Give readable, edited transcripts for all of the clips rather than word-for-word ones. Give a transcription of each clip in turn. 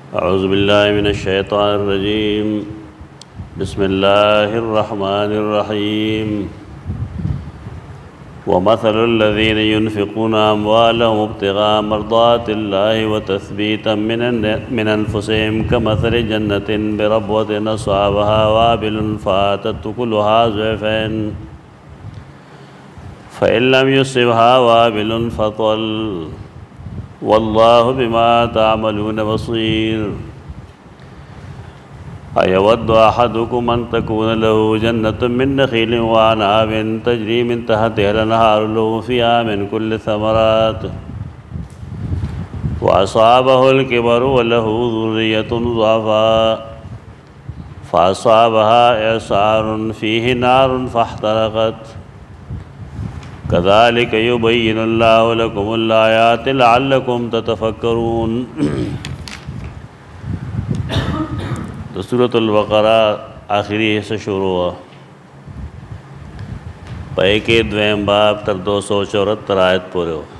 أعوذ بالله من الشيطان الرجيم بسم الله الرحمن الرحيم ومثل الذين ينفقون أموالهم ابتغاء مرضات الله وتثبيتا من أنفسهم كمثل جنة بربوة أصابها وابل فآتت أكلها ضعفين فإن لم يصبها وابل فطل والله بما تعملون بصير أيود أحدكم أن تكون له جنة من نخيل وأعناب تجري من تحتها الأنهار له فيها من كل الثمرات وأصابه الكبر وله ذرية ضعفاء فأصابها إعصار فيه نار فاحترقت كذلك يبين الله لكم الآيات لعلكم تتفكرون سورة البقرہ آخری حصہ شروع ہوا پہے کے دویم باب تر 274 آیت پورے ہو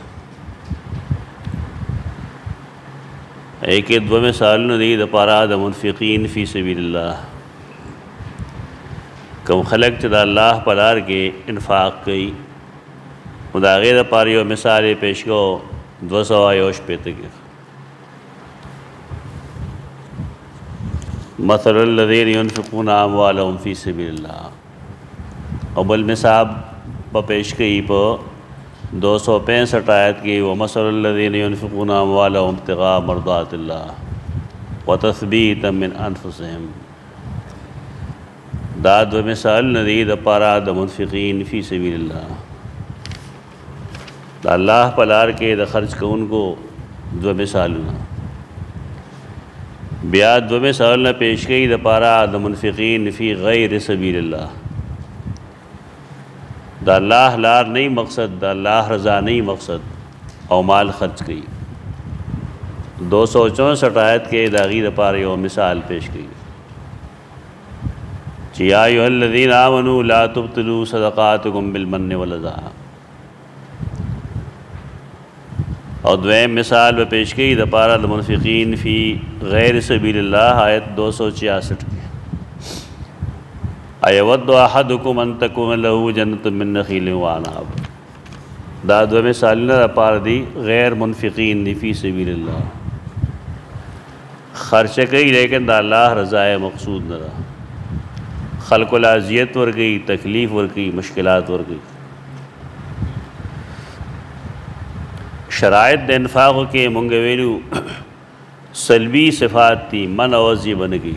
ایک دو مثال ندی د پارا د منفقین فی سبیل اللہ کم خلق چدا اللہ پلار کے انفاق کی مداغیر پاریو مثال پیش کو 200 آیوش پیتے گئے مثل الذین ينفقون اموالهم فی سبیل اللہ اول مثال پا پیش کی پا 265 آیت کی ومثل الذین ينفقون اموالهم ابتغاء مرضات اللہ وتثبیتا من انفسهم داد و مثال ندید پارا د منفقین فی سبیل اللہ دا اللہ پلار کے دا خرچ کو ان کو دو مثالنا بیا دو مثالنا پیش گئی دا پارا دا منفقین فی غیر سبیل اللہ دا اللہ لار نہیں مقصد دا اللہ رضا نہیں مقصد او مال خرچ گئی 264 آیت کے داغی دا پارا یو مثال پیش گئی یا ایھا الذین آمنوا لا تبطلوا صدقاتکم بالمن والأذی اور دویم مثال میں پیش کی دا پارا المنفقین فی غیر سبیل اللہ آیت 266 کی ایود احدکم ان تکون له جنت من نخیل وعناب دا دو مثال دا پارا دی غیر منفقین دی فی سبیل اللہ خرچ کی لیکن دا اللہ رضائے مقصود نہ رہا خلق العزیت ورگئی تکلیف ورگئی مشکلات ورگئی شرائط د انفاق کے منگویلو سلبی صفات تھی من اوزی بن گئی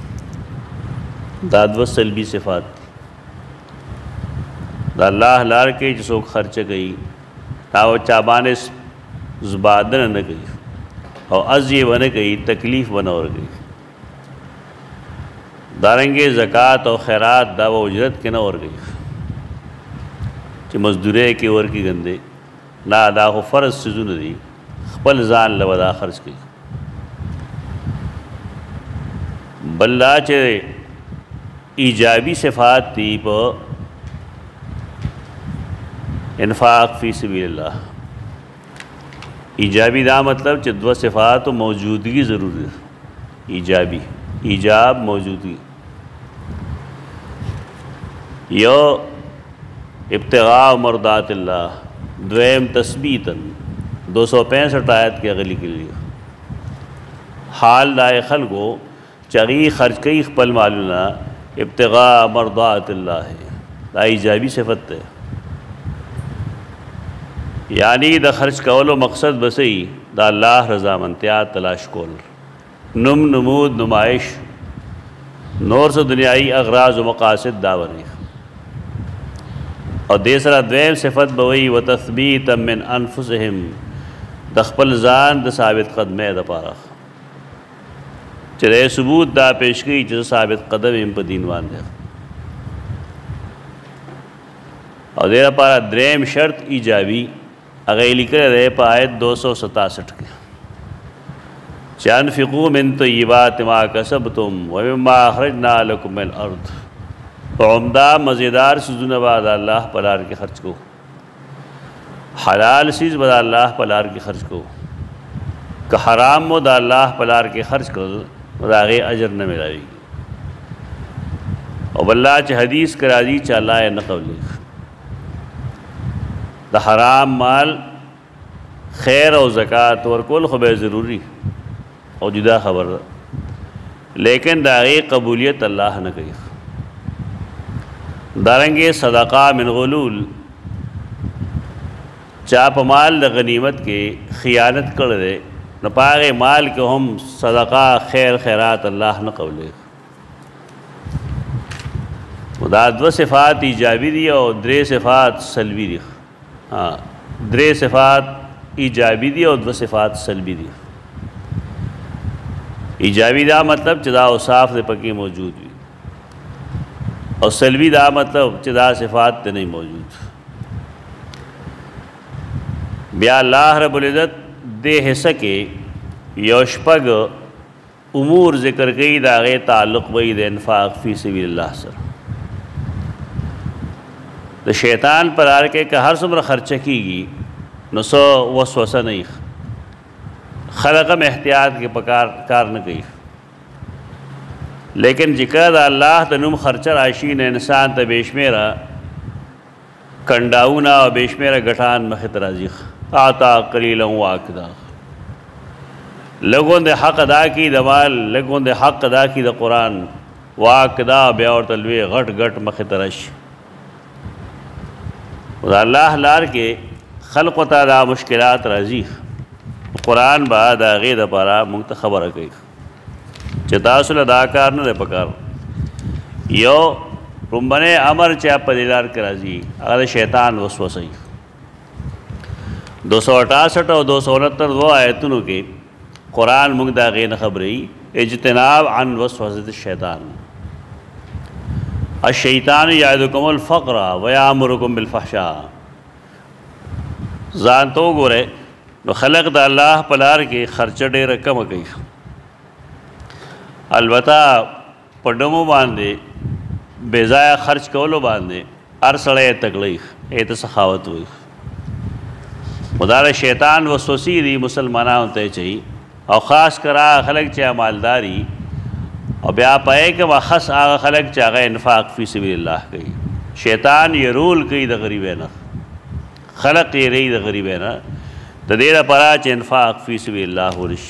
دادو سلبی صفات تھی دا اللہ لار کے جسو خرچ گئی تاو چابان زبادن نہ گئی اور ازی بن گئی تکلیف بن اور گئی دارنگے زکوٰۃ اور خیرات دا و اجرت کے نہ اور گئی چی مزدورے کے ور کی گندے نا دا خو فرض سزون دی خپل ځان لودا خرچ کی بلدا چې ایجابی صفات تی پا انفاق فی سبیل اللہ ایجابی دا مطلب چې دو صفات موجودگی ضروری ایجابی ایجاب موجودگی یو ابتغاء مرضات اللہ دویم تثبیتاً 265 آیت کے اغلی کے لیے حال دائے خلقو چغی خرچ کئی خپل معلومہ ابتغاء مرضات اللہ ہے دا ایجابی صفت ہے یعنی دا خرچ کولو مقصد بسی دا اللہ رضامندیات تلاش کول نمود نمائش نور سے دنیای اغراض و مقاصد داوری اور دیسرا دویم صفت بوئی و تثبیتا من انفسهم دخپل زان دا ثابت قدمے دا پارا چرے ثبوت دا پیش گئی جس ثابت قدم ام پا دینوان دے اور دیرا پارا دریم شرط ایجابی اگئی لکھے رہے پا آیت 267 کے چانفقو من طیبات ما کسبتم ومما اخرجنا لکم من الارض عمدہ مزیدار سزون بعد اللہ پلار کے خرچ کو حلال چیز بدا اللہ پلار کے خرچ کو کہ حرام مو دا اللہ پلار کے خرچ کر دا غی اجر نہ ملاوی اور واللہ چا حدیث کرا دی چا اللہ نہ قبلی دا حرام مال خیر و زکاة ورکول خو بے ضروری اور جدا خبر دا لیکن دا غی قبولیت اللہ نہ کئی دارنگے صدقہ من غلول چاپ مال دا غنیمت کے خیانت کر دے نہ پاغے مال کے ہم صدقہ خیر خیرات اللہ نہ قبلے دا دو صفات ایجابی دی اور درے صفات سلبی دی ہاں درے صفات ایجابی دی اور دو صفات سلبی دی ایجابی دا مطلب چدا اوصاف دے پکی موجود بھی اور سلبی دا مطلب چدا صفات تے نہیں موجود بیا اللہ رب العزت دے حصہ کے یوشپگ امور ذکر گئی دا غی تعلق بئی دے انفاق فی سبیل اللہ سر دا شیطان پر آر کے کہ ہر سمر خرچہ کی گی نسو وسوسہ نہیں خلقم احتیاط کے پکار کار نہ گئی لیکن جکر دا اللہ تنم خرچہ راشین انسان تا بیشمیرہ کنڈاؤنا و بیشمیرہ گھٹان مخت رازیخ آتا قلیلا واکدا لگوں دے حق ادا کی دا مال لگوں دے حق ادا کی دا قرآن واکدا بیاور تلوی غٹ غٹ مخت رش دا اللہ لار کے خلق و تا دا مشکلات رازیخ قرآن با دا غید پارا منگتا خبر کئی چتاسل اداکار نہ دے پکار یو رنبنے امر چاپ پدیلار کرازی اگر شیطان وسوسی 268 اور 269 وہ آیتنوں کے قرآن منگ دا غین خبری اجتناب عن وسوسۃ الشیطان الشیطان یعدکم الفقر ویامرکم بالفحشاء زانتو گورے نو خلق دا اللہ پلار کے خرچہ دے رکم کئی البتہ پڑھمو باندے بیزایا خرچ کولو باندے ارسڑے تکلیخ ایت سخاوت ہوئی مدار شیطان وسوسی دی مسلمانہ ہوتے چاہی اور خاص کرا خلق چاہ مالداری اور بیا پائے کہ وہ خس آغا خلق چاہ گئے انفاق فی سبیل اللہ کئی شیطان یہ رول کئی دا غریبینا خلق یہ رئی دا غریبینا دا دیر پرا چاہ انفاق فی سبیل اللہ ورش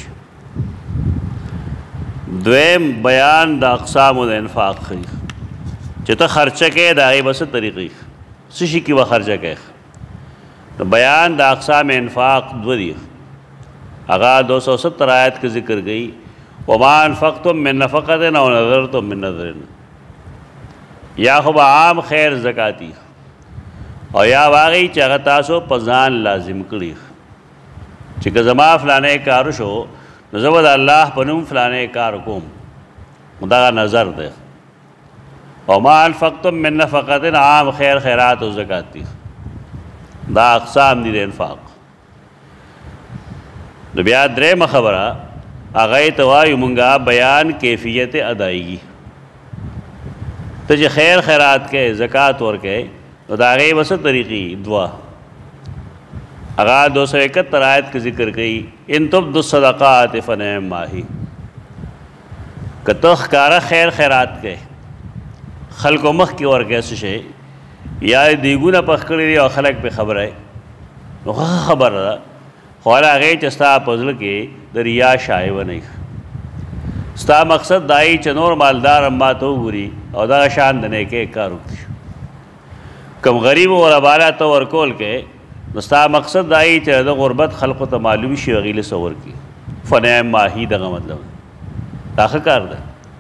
دویم بیان دا اقسام دا انفاق خی چتا خرچہ کے دا غیب بس طریقی سشی کی وہ خرچہ کے بیان دا اقسام انفاق دو دی اگا 270 آیت کے ذکر گئی وما انفقتم من نفقتن او نظرتم من نظرن یا خوب عام خیر زکاتی اور یا واقعی چاگتاسو پزان لازم کری چکہ زما فلانے کارو شو نزود اللہ پنم فلانے کارکوم مداغا نظر دے وما انفقتم من نفقتن عام خیر خیرات و زکاتی دا اقسام دی دے انفاق نبیات درے مخبرہ آغای توائی منگا بیان کیفیت ادائیگی تجھے خیر خیرات کے زکاة ورکے دا آغای بس طریقی دعا اگا 271 آیت کے ذکر کئی ان تبدو الصدقات فنعم ماہی کہ تخ کارا خیر خیرات کے خلق و مخ کی ورکے سشے یا دیگونا پخکڑی دی اور خلق پہ خبر ہے خبر رہا خوالا غی چستا پزل کے دریا شائع و نہیں ستا مقصد دائی چنور مالدار اما تو گوری اور دا شان دنے کے کارو کم غریب و ربالا تو ورکول کے نستا مقصد دائی چاہے دا غربت خلق و تمعلومی شی وغیل سور کی فنعم ماہی دا مطلب داخل کار دا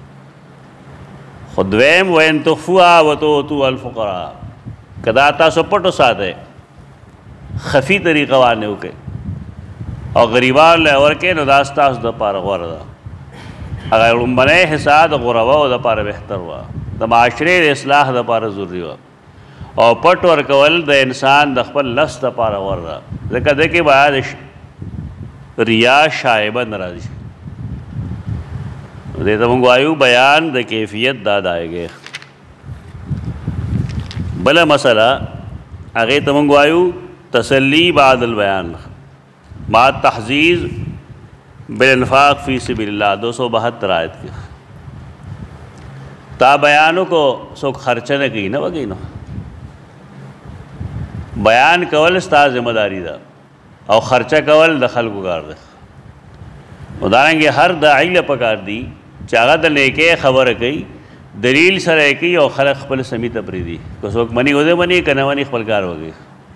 خودویم وین تخفوها و توتو الفقراء کدا تاسو پٹو ساتھ ہے خفی طریقہ وانے ہوکے اور غریبان لے ورکے نو داستاس دا پار غور دا اگر بنے حساد غربا دا پار بہتر ہوا دا معاشرے دا اصلاح دا پار ضروری ہوا اور پٹ ورکول دا انسان دا خپل نفس دا پار غور دا ذکر دیکھے باید ریا شائبہ نرازی دیتا منگو آئیو بیان دا کیفیت داد آئے گئے بلا مسئلہ اگر تمنگو آئیو تسلی بعد البیان ما تحزیز بالانفاق فی سبیل اللہ 272 آیت کی تا بیانو کو سوک خرچہ نہ کی نہ وگی نو بیان کول ستا ذمہ داری دا او خرچہ کول د خلکو کار دا ودارنگی ہر داعی لپکار دی چاگا دا نیکے خبر کئی دلیل سر کی او خلق خپل سمیت پری دی کو سوک منی ہو دے منی کنا منی خپل کار ہو گئی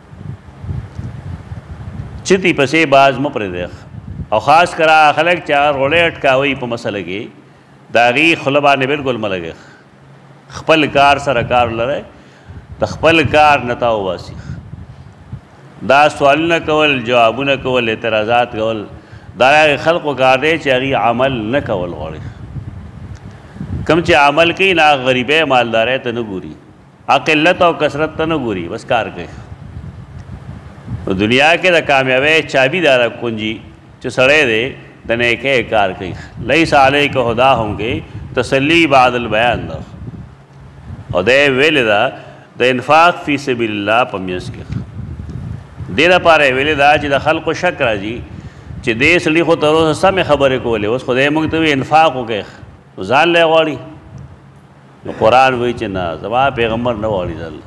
چتی پسے باز مپر دے او خاص کرا خلق چاگر روڑے اٹکاوئی پا مسئلہ کی داغی خلبانے بالکل ملگے خپل کار سر کار لرے تا خپل کار نتاو باسی دا سوال نہ کول جوابو نہ کول اعتراضات کول دا خلق و کار دے چاگی عمل نہ کول غوڑی کم چی عمل کی نا غریبے مالدارے تا نگوری اقلت و کسرت تا نگوری بس کار کئی دنیا کے دا کامیابے چابی دارا کنجی چو سڑے دے دنے کے کار کئی لیس علیہ کا خدا ہوں گے تسلی بعد البیان دا اور دے ویلے دا انفاق فی سبیل اللہ پمیس کے دے دا پارے ویلے دا چی دا خلق و شک را جی چی دے سلی خود تروس سا میں خبرے کو لے اس خود دے منگتوی انفاق ہو گئے زان لے غوڑی قرآن وی چی نا زمان پیغمبر نہ غوڑی دل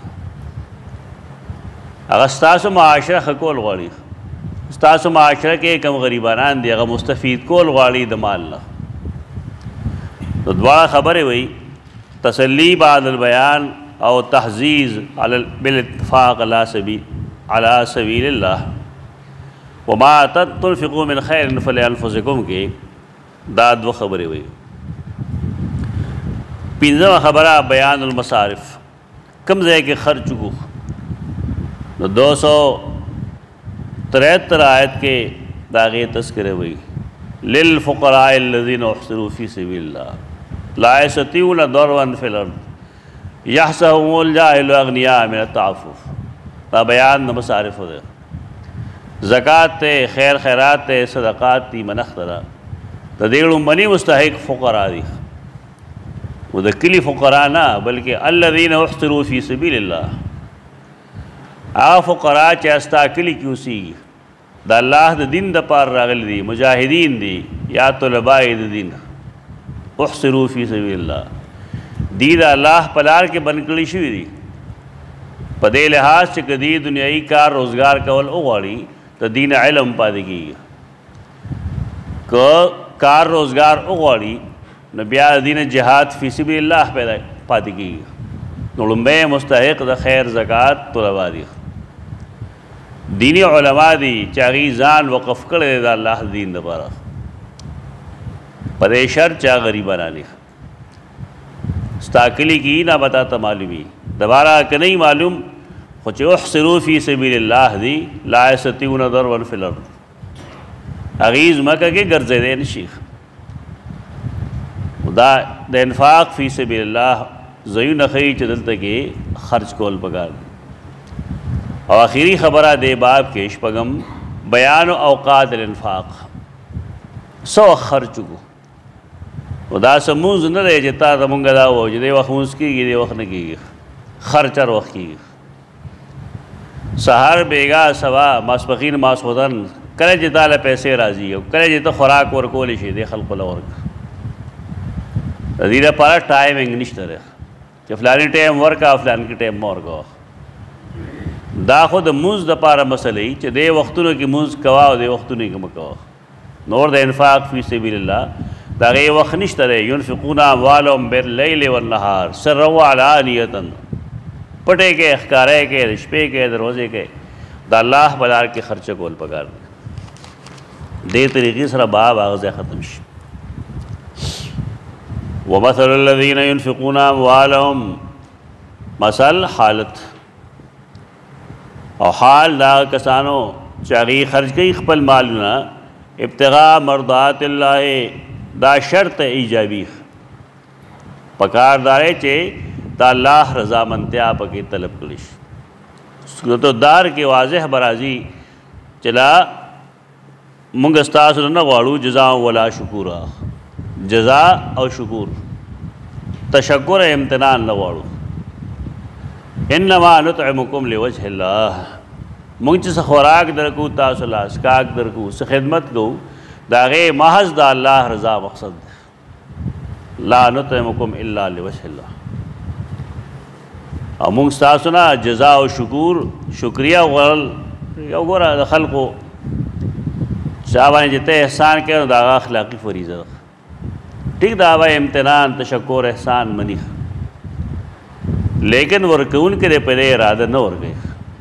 اگر ستاسو معاشرہ خکول غوڑی ستاسو معاشرہ کے کم غریبانان دی اگر مستفید کول غوڑی دمال نا تو دوارا خبرے وی تسلی بعد البیان او تحزیز بالاتفاق علی سبیل اللہ وما تنفقوا من خیر فلانفسکم کے داد و خبرے وی پینزم خبرہ بیان المصارف کم زے کے خرچ کو 273 آیت کے داغے تذکرے ہوئی للفقراء الذین احصروا فی سبیل اللہ لا یستطیعون ضربا فی الارض یحسبهم الجاہل اغنیاء من التعفف تا بیان مصارف ہو دے زکوٰۃ تے خیر خیرات تے صدقات تی منخترہ تا دیگروں منی مستحق فقراء دی وہ دا کلی فقراء نا بلکہ الذین احصروا فی سبیل اللہ آغا فقراء چاہستا کلی کیوں سی دا اللہ دا دین دا پار راغل دی مجاہدین دی یا طلبائی دا دین احصروا فی سبیل اللہ دی دا اللہ پلار کے بنکلی شوی دی پا دے لحاظ چکہ دی دنیای کار روزگار کول اغواری تا دین علم پا دکی کار روزگار اغواری نبیہ دین جہاد فی سبیل اللہ پیدا پا دکی نلنبے مستحق دا خیر زکاة طلبا دی دینی علماء دی چاگی زان وقف کردے دا اللہ دین دا پارا پدے شر چاہ غریبانا لی ستاکلی کی نا بتاتا معلومی دوبارہ کہ نہیں معلوم خوچ احصروا فی سبیل اللہ دی لا یستطیعون ضربا فی الارض اغیز مکہ کے گرزے دے نشیخ دا انفاق فی سبیل اللہ زیو نخی چدلتا کے خرچ کول پکار دی اور آخری خبرہ دے باب کے شپگم بیان اوقات الانفاق سو خرچ کو دا سمونز نہ دے جتا دا منگا دا ہو جدے وقت مونز کی گی دے وقت نہ کی گی خرچر وقت کی گی سہر بیگا سوا ماسپخین ماسخودن کرے جتا لے پیسے راضی ہو کرے جتا خوراک ورکولی شی دے خلق لورک دیدہ پارا ٹائمنگ نشتر ہے کہ فلانی ٹائم ورکا فلانی کی ٹائم مورکا دا خود منز دا پارا مسئلہ ہی چھ دے وقتونوں کی منز کواو دے وقتونوں کی مکواو نور دا انفاق فی سبیل اللہ دا غی وقت نشتر ہے ینفقون اموالهم باللیل والنہار سر و علانیتا پٹے کے اخکارے کے رشپے کے دروزے کے دا اللہ بلار کے خرچہ کول پکار دے طریقی سر باب آغاز ختم شی وَمَثَلُ الَّذِينَ يُنْفِقُونَ أَمْوَالَهُمْ مثل حالت اور حال دا کسانو چاگی خرچ کئی خپل مالنا ابتغاء مرضات اللہ دا شرط ایجابی پکار دارے چے تا اللہ رضا منتیا پکی طلب کلش تو دار کے واضح برازی چلا منگستاس نغوارو جزا ولا شکورا جزا او شکور تشکر امتنان نغوارو انما نطعمکم لوجہ اللہ منگ چس خوراک درکو تاسو لاسکاک درکو سے خدمت کو دا غي محض دا الله رضا مقصد لا نطعمکم الا لوجه الله. او مونږ ستاسو نه جزا او شکریه وغواړل. یو ګوره د خلقو چا باندې چې ته احسان کوې نو د هغه اخلاقي فریضه ده. ٹھیک دا هغه امتنان تشکر احسان مني، لیکن ورکوونکي دی په دې اراده نه ورکوي.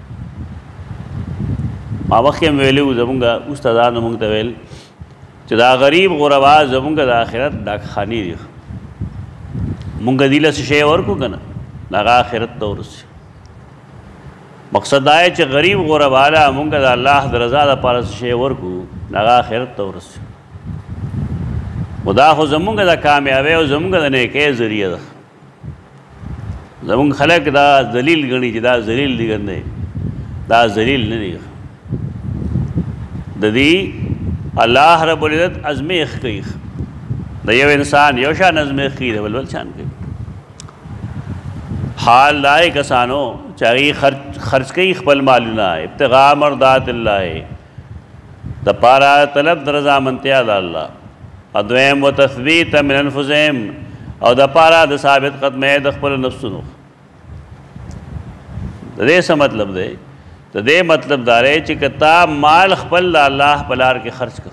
ما مخکې هم ویلي وو زمونږ استادانو مونږ ته ویل چې دا غریب غربا زمونږ د آخرت ډاکخانې دي. مونږ دې له څه شی ورکړو که نه د هغه آخرت ته ورسي. مقصد دا چې غریب غربا له مونږ د الله د رضا دپاره څه شی ورکړو د هغه آخرت ته ورسي. خو دا خو زمونږ د کامیابۍ او زمونږ د نیکۍ ذریعه ده. زمونږ خلک دا ذلیل ګڼي چې دا ذلیل دي ګڼي، دا ذلیل نه دي. د دې الله رب العزت ازمیخ کوي. د یو انسان یو شان ازمیخ کوي د بل شان کوي. حال دای کسانو چې هغوی خرچ کوي خپل مالونه ابتغاء مرضات الله د پاره طلب د رضامندتیا د الله، ادویم و تثبیت من انفسهم او د پاره د ثابت قدمۍ د خپل نفسونو. د دې څه مطلب دی؟ د دې مطلب دا دی چې که تا مال خپل د الله په لار کې خرچ کړ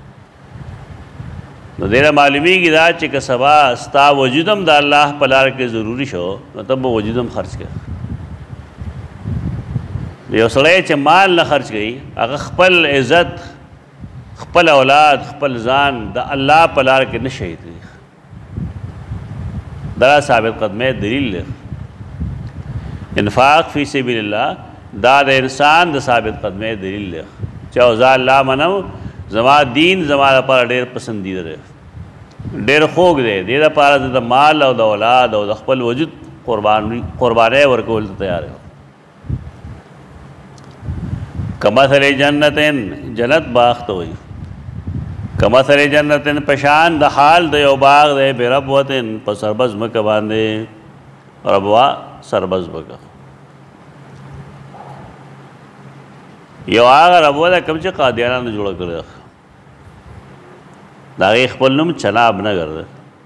نو دې نه معلومیږي دا چې که سبا ستا وجود هم د الله په لار کې ضروري شو نو ته به وجود هم خرچ کړ. یو سړی چې مال نه خرچ کوي هغه خپل عزت، خپل اولاد، خپل ځان د الله په لار کې نه شهید کوي. دا ثابت قدمۍ دلیل دی. انفاق فی سبیل الله دا د انسان د ثابت قدمۍ دلیل دی چې اوزا الله منم زما دین زما لپاره ډېر پسندیده دی، ډېر خوږ دی. دې لپاره زه د مال او د اولاد او د خپل وجود قربانۍ ورکول ته تیار یم. کمثل جنتین، جنت باغ ته وایي. کمثل جنتین پشان د حال د یو باغ دی بربوتن په سربز مکه باندې، ربوه سربز مکه. یو هغه ربوه ده کوم چې قادیانانو جوړه کړې ده. د هغې خپل نوم چناب نګر ده.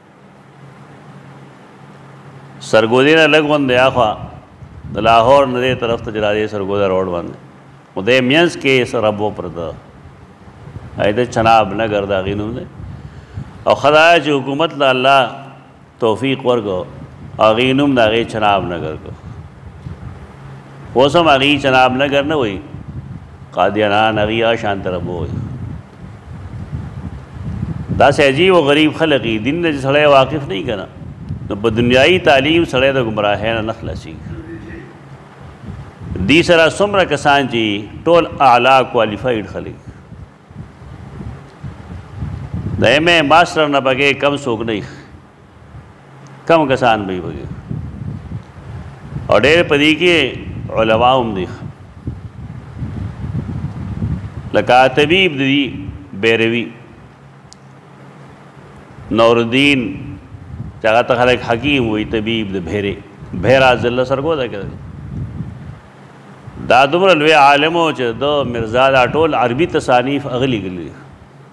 سرګودي نه لږ غوندې هاخوا د لاهور نه دې طرف ته چې راځې سرګوده روډ باندې خو دې منځ کې ربوه پرته ده، د چناب نګر د هغې نوم دی. او ښه دا چې حکومت له الله توفیق ورکړو هغې نوم د هغې چناب نګر کړو. اوس هم هغې چناب نګر نه وایي، قادیانان هغې شانته ربوه وایي. داسې عجیب و غریب خلق دي دین نه چې سړی واقف نه وي که نه نو په دنیایي تعلیم سړی د ګمراهۍ نه نه خلاصېږي. دې سره څومره کسان چې ټول اعلی کوالیفاید خلک د ایم اے ماسټر نه بغیر کم څوک نه وي، کم کسان به وي بغیر. او ډېر په دې کې علما هم دي لکه طبیب دی بیروي نورالدین چې هغه ته خلک حکیم وایي، طبیب د بهرا ضلع سرګوده کې دا دومره لوی عالم و چې د مرزا دا ټول عربي تصانیف هغه لیکلي دي.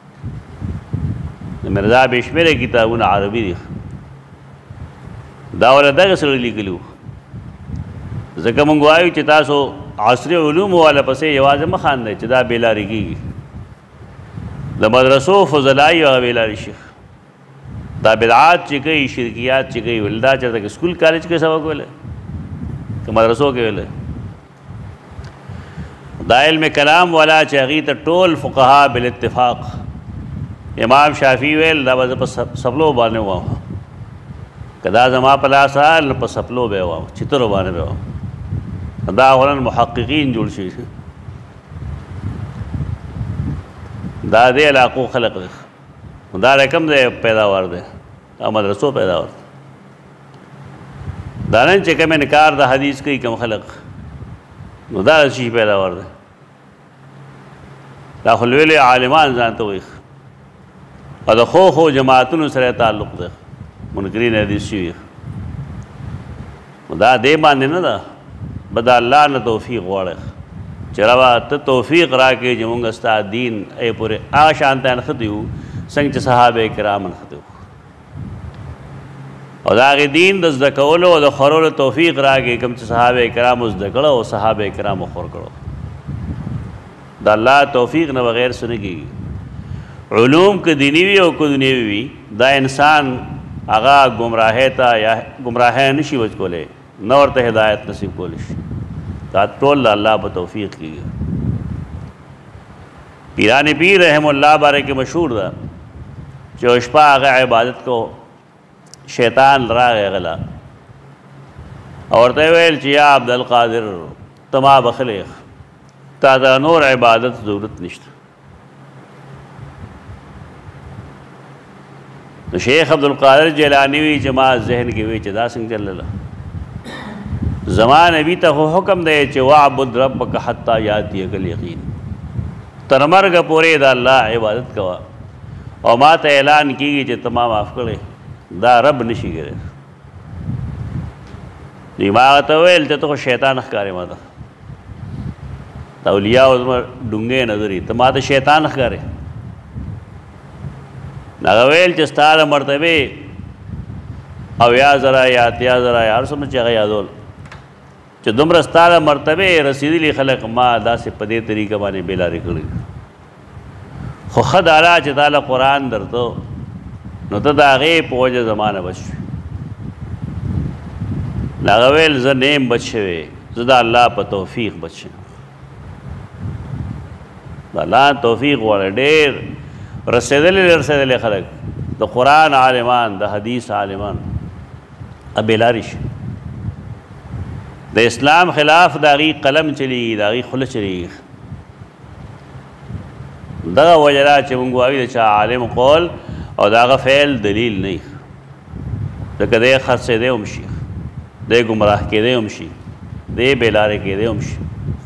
د مرزا بې شمېره کتابونه عربي دي. دا ولا دغه سړي لیکلي وو. ځکه موږ وایو چې تاسو عصري علومو والا پسې یوازې مه خاندئ چې دا بېلارې کېږي. د مدرسو فضلایي هغه بېلارې شي. دا بدعات چې کوي، شرکیات چې کوي، ول دا چېرته کې سکول کالج کې سبق ویلی که مدرسو کې ویلی. دا علم کلام والا چې هغې ته ټول فقها بالاتفاق امام شافعي ویل دا به زه په سپلو باندې ووایم، که دا زما په لاس رال نو په سپلو به یې ووایم، چترو باندې به یې ووایم. دا غالبا محققین جوړ شوي دا دې علاقو خلق دی. دا رقم دی پیداوار دی او مدرسو پیداوار دی. دا نن چې کوم انکار د حدیث کوي کوم خلق نو دا شي پیداوار دی. دا خو لوی لوی عالمان ځان ته وایي او د خو جماعتونو سره تعلق دی، منکرین حدیث شوي. دا دې باندې نه ده، به د الله نه توفیق غواړئ. چروا ته توفیق راکې چې مونږ ستا دین ای پورې هغه شان ته نښتي وو څنګه چې صحابه کرام نښتي وو او د هغې دین د زده کولو او د خورولو توفیق راکې کوم چې صحابه کرامو زده کړه او صحابه کرامو خور کړو د الله توفیق نه بغیر څه نه کېږي علوم که دیني وي او که دنیوي وي دا انسان هغه ګمراهۍ ته یا ګمراهۍ نشي وچ کولی نه ورته هدایت نصیب کولی شي دا ټول د الله په توفیق کېږي پیران پیر رحم الله باره کې مشهور ده چې یو شپه هغه عبادت کو شیطان راغی غلا او ورته ویل چې یا عبدالقادر ته ما بخلی تا ته نور عبادت ضرورت نشته نو شیخ عبدالقادر جیلانی وی چې ما ذهن کې وی چې دا څنګه چلله زما نبی ته خو حکم دی چې واعبد ربک حتی یاتیک الیقین تر مرګه پورې د الله عبادت کوه او ما ته اعلان کېږي چې ته ما معاف کړې دا رب نشي کړی نو ما ورته ویل ته خو شیطان ښکارې ما ته د اولیاو زما ډونګې نظري ته ما ته شیطان ښکارې هغه ویل چې ستا د مرتبې اویا زره یا اتیا زره یا هر څومره چې هغه یادول چې دومره ستا د مرتبې رسېدلي خلک ما داسې په دې طریقه باندې بېلارې کړي خو ښه دا ده چې تا له قرآن درته نو ته د هغې په وجه زما نه بچ شوې هغه ویل زه نیم بچ شوی زه د الله په توفیق بچ شوی د الله توفیق غواړی ډېر رسېدلی خلک د قرآن عالمان د حدیث عالمان بېلارې شي د اسلام خلاف د هغې قلم چلیږي د هغې خوله چلیږي دغه وجه ده چې مونږ وایو د چا عالم قول او د هغه فعل دلیل نه وي ځکه دی خرڅېدی هم شي دی ګمراه کېدی هم شي دی بېلارې کېدی هم شي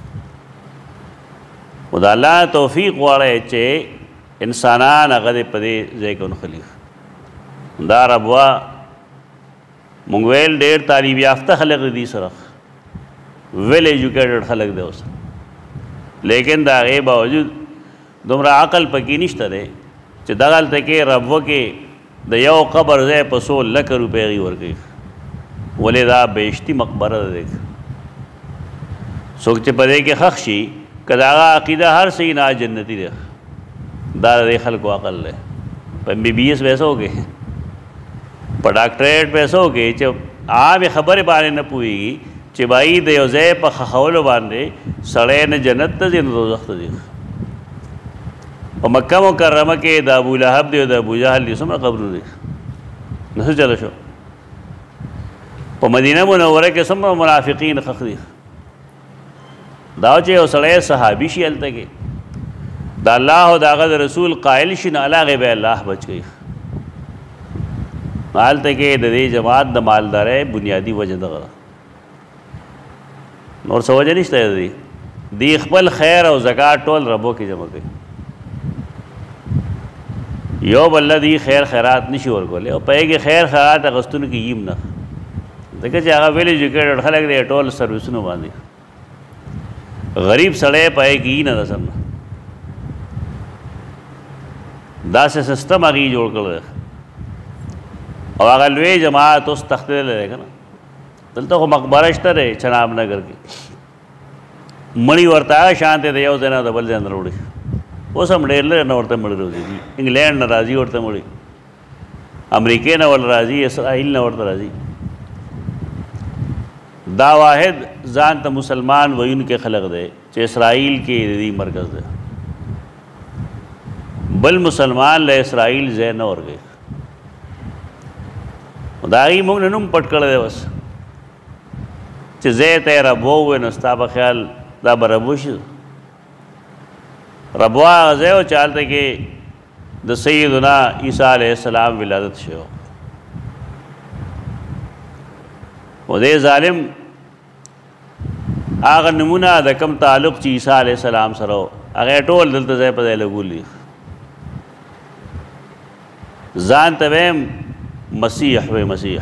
خو د الله توفیق غواړی چې انسانان هغه دې په دې ځای کې ونښلي دا ربوه مونږ ویل ډېر تعلیم یافته خلک دي سره ویل ایجوکیټډ خلک دی اوس لیکن د هغې باوجود دومره عقل پکې نشته دی چې دغلته کې ربوه کې د یو قبر ځای په 100 لکه روپۍ هغې ورکوي ولې دا بیشتي مقبره ده دی څوک چې په دې کې ښخ شي که د هغه عقیده هر څه نه جنتي دی دا د خلکو عقل دی په MBBS پیسو کې په ډاکټریټ پیسو کې چې عامې خبرې باندې نه پوهېږي چې بھائی د یو ځای په ښخولو باندې سړی نه جنت ته ځي نه دوزخ ته ځي په مکه مکرمه کې د ابولهب دی او د ابوجهل دي څومره قبرونه دي نه څه چله شو په مدینه منوره کې څومره منافقین ښخ دي دا چې یو سړی صحابي شي هلته کې د الله او د هغه د رسول قایل شي نو هغې به الله بچ کوي هلته کې د دې جماعت د مالدارۍ بنیادي وجه دغه نور څه وجه نشته دی خپل خیر او زکات ټول ربو کې جمع کوي یو بل دی خیر خیرات نشي ورکولی او په هغې کې خیر خیرات اخیستونکي یم نه ځکه چې هغه ویل ایجوکیټډ خلک دی ټول سروسونو باندې غریب سړی په هغې کې یي نه رسم نه داسې سیسټم هغې جوړ کړی او هغه لوی جماعت اوس تښتېدلی دی که نه دلته خو مقبره شته دی چناب نګر کې مړي ورته هغه شان دی د یو ځای نه د بل ځای نه راوړي اوس هم ډېر لرې نه ورته مړي راځي انګلینډ نه راځي ورته مړي امریکې نه ول راځي اسرائیل نه ورته راځي دا واحد ځان ته مسلمان ویونکي خلق دی چې اسرائیل کې د دې مرکز دی بل مسلمان له اسرائیل ځای نه ورګي دا هغې موږ نه نوم پټ کړی دی بس چې ځای ته یې ربوه ووایي نو ستا په خیال دا به ربو شي ربوه هغه ځای و چې هلته کې د سیدنا عیسی علیه السلام ولادت شوی و دې ظالم هغه نمونه د کم تعلق چې عیسی علیه السلام سره و هغه ټول دلته ځای په ځای لګولي ځان ته به مسیح وی مسیح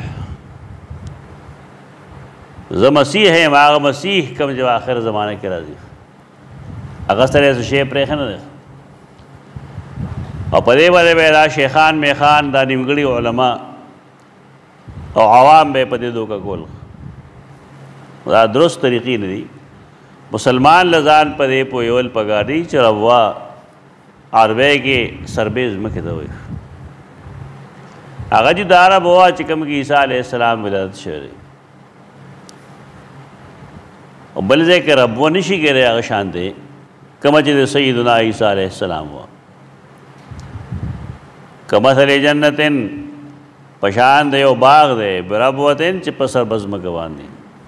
زه مسیح یم هغه مسیح کوم چې آخر زمانه کې راځي هغه سره څه شی پرېښه نه دی. او په دې باندې به دا شیخان میخان دا نیمګړي علما او عوام به په دې دوکه کول. دا درست طریقې نه دي. مسلمان لزان په دې پویول پکار دي چې روا عربی کې سربیز مکې ته وایي هغه چې د عرب هوا چې کوم کې عیسی علیه السلام ولادت شوی دی او بل ځای کې رب و نشي کېدی هغه شان دی کومه چې د سیدنا عیسی علیه السلام وه. کمثل جنتن پشان د یو باغ دی بربوتن چې په سر بزمکه باندې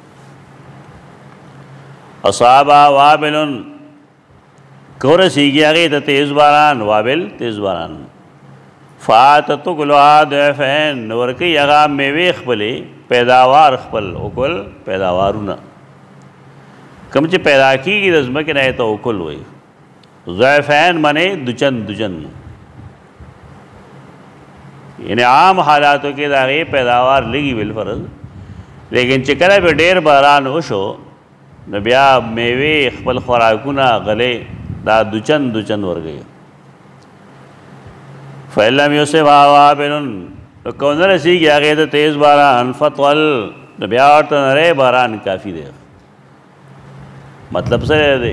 اصحابها وابلن کورسیږي هغې ته تیز باران وابل تیز باران فاتت اکلها ضعفین ورکوي هغه میوې خپلې پیداوار خپل اکل پیداوارونه کوم چې پیدا کېږي د ځمکې نه یې ته اکل وایي. ضعفین منې دوچن دوچن یعنی عام حالاتو کې د هغې پیداوار لږي بالفرض لیکن چې کله به ډېر باران وشو نو بیا میوې خپل خوراکونه غلې دا دوچن دوچن ورګي. فعلم یوسفها وابل نو کو نه رسېږي هغې ته تیز باران فطول نو بیا ورته نری باران کافي دی. مطلب څه دی؟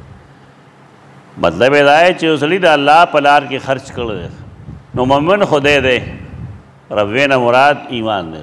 مطلب یې دا دی چې سړي د الله په لار کې خرچ کړی دی نو مومن خدای دی ربوینه مراد ایمان دی.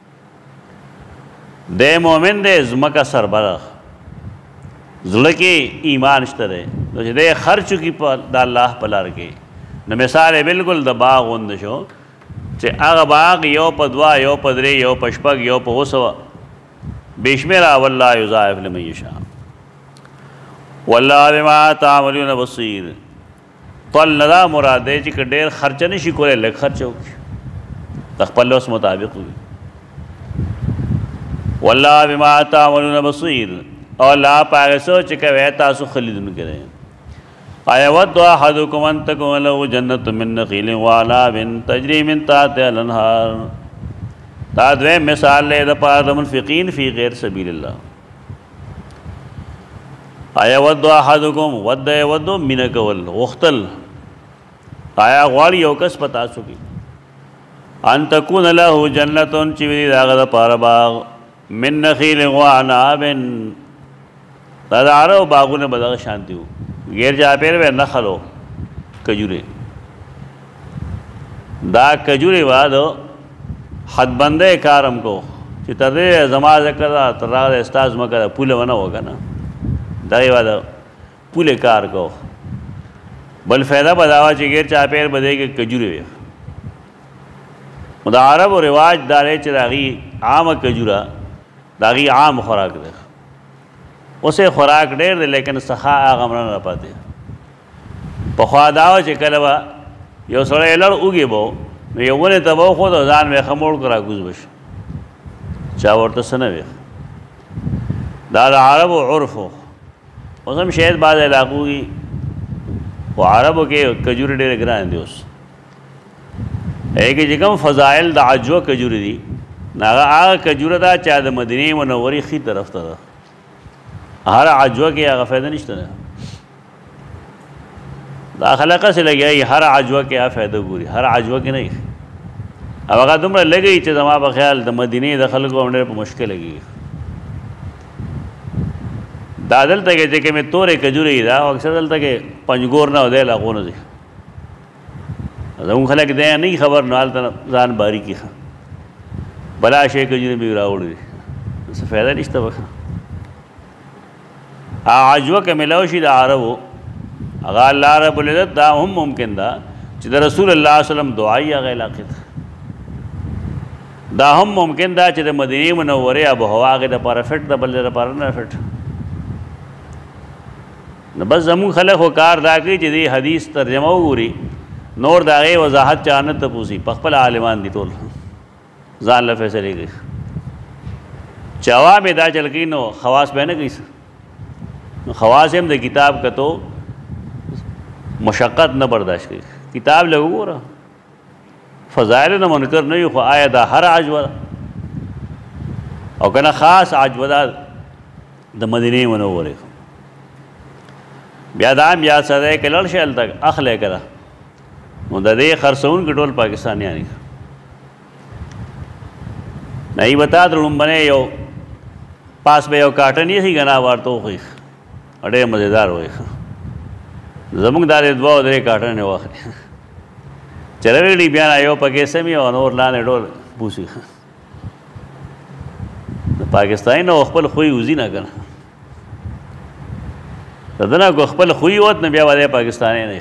دی مومن دی ځمکه سربره زړه کې ایمان شته دی نو چې دی خرچ وکړي د الله په لار کې نو مثال یې بالکل د باغ غوندې شو چې هغه باغ یو په دوه یو په درې یو په شپږ یو په اووه سوه بې شمېره والله یضاعف لمن یشاء والله بما تعملون بصیر. طل نه دا مراد دی چې که ډېر خرچه نه شي کولی لږ خرچه وکړي د خپل وس مطابق وي. والله بما تعملون بصیر او الله په هغه څه چې کوئ تاسو ښه لیدونکی دی. ايود احدكم ان تكون له جنة من نخيل وعناب تجري من تحتها الانهار. دا دویم مثال دی د پاره د منفقین فی غیر سبیل الله. ايود احدكم ود يود مینه کول غختل آیا غواړي یو کس په تاسو کې ان تكون له جنة چې وي د هغه دپاره باغ من نخیل وعناب دا د عربو باغونه به دغه شانتي وو غیر چاپېره به نخل و کجورې دا کجورې وه د حدبندۍ کار هم کو چې تر دې زما ذکر ده تر هغه ستا ځمکه ده پوله ونه وه که نه دغې وه د پولې کار کو. بل فایده به دا وه چې غیر چاپېر به دی کې کجورې وې نو د عربو رواج دا دی چې د هغې عامه کجوره د هغې عام خوراک دی. اوس یې خوراک ډېر دی لیکن سخا هغه مړه نه پاتې. پخوا دا وه چې کله به یو سړی لړ اوږې به نو یو ونې ته به وخوت او ځان به یې ښه موړ کړه راکوز به شي چا ورته څه نه وي. دا د عربو عرف و. اوس هم شاید بعض علاقو کې خو عربو کې کجورې ډېرې ګرانې دي. اوس هغې کې چې کوم فضایل د عجوه کجورې دي نو هغه کجوره ده چې د مدینې منورې ښي طرف ته ده. هر عجوه کې هغه فایده نشته ده. دا خلک هسې لګیا هر عجوه کې هغه فایده ګوري هر عجوه کې نه وي او هغه دومره لګوي چې زما په خیال د مدینې د خلکو هم ډېر په مشکل لګېږي. دا دلته کې چې کومې تورې کجورې دا اکثر دلته کې پنجګور نه او دی علاقو نه ځي زمونږ خلک دی نه خبر نو هلته ځان باري کړي بلا شی کجورې مې راوړي څه فایده نشته به عجوه که ملاو شي د عربو هغه الله رب العزت دا هم ممکن ده چې د رسول الله صلی وسلم دعایي هغه علاقې ته دا هم ممکن ده چې د مدینې منورې آب و هوا هغې دپاره فټ ده بل دپاره نه فټ. نو بس زمونږ خلک خو کار دا کوي چې دې حدیث ترجمه وګوري نور د هغې وضاحت چا نه تپوسي پخپل عالمان دي ټول ځان له فیصلې کوي چې عوام یې دا چل کوي نو خواص به نه کوي نو خواص هم د کتاب کتو مشقت نه برداشت کوي. کتاب لږ وګوره فضایل نه منکر نه وي خو آیا دا هر عجوه ده او که نه خاص عجوه ده د مدینې منورې. بیا دا هم یاد ساته که لړ شي هلته اخلی که ده نو د دې خرڅونکي ټول پاکستانیان دي. نه به تا ته لومبنی یو پاس به یو کاټن ایښي که نه ورته وښي ډېر مزېدار وایي. زمونږ دا د 2 او 3 کاټن یې واخلي چې راوړي بیا نه یو پکې سمي او نور لاندې ډول بوسي. د پاکستاني نه خپل خوی وځي نه که نه د ده نه که خپل خوی وت نه بیا به دی پاکستانی نه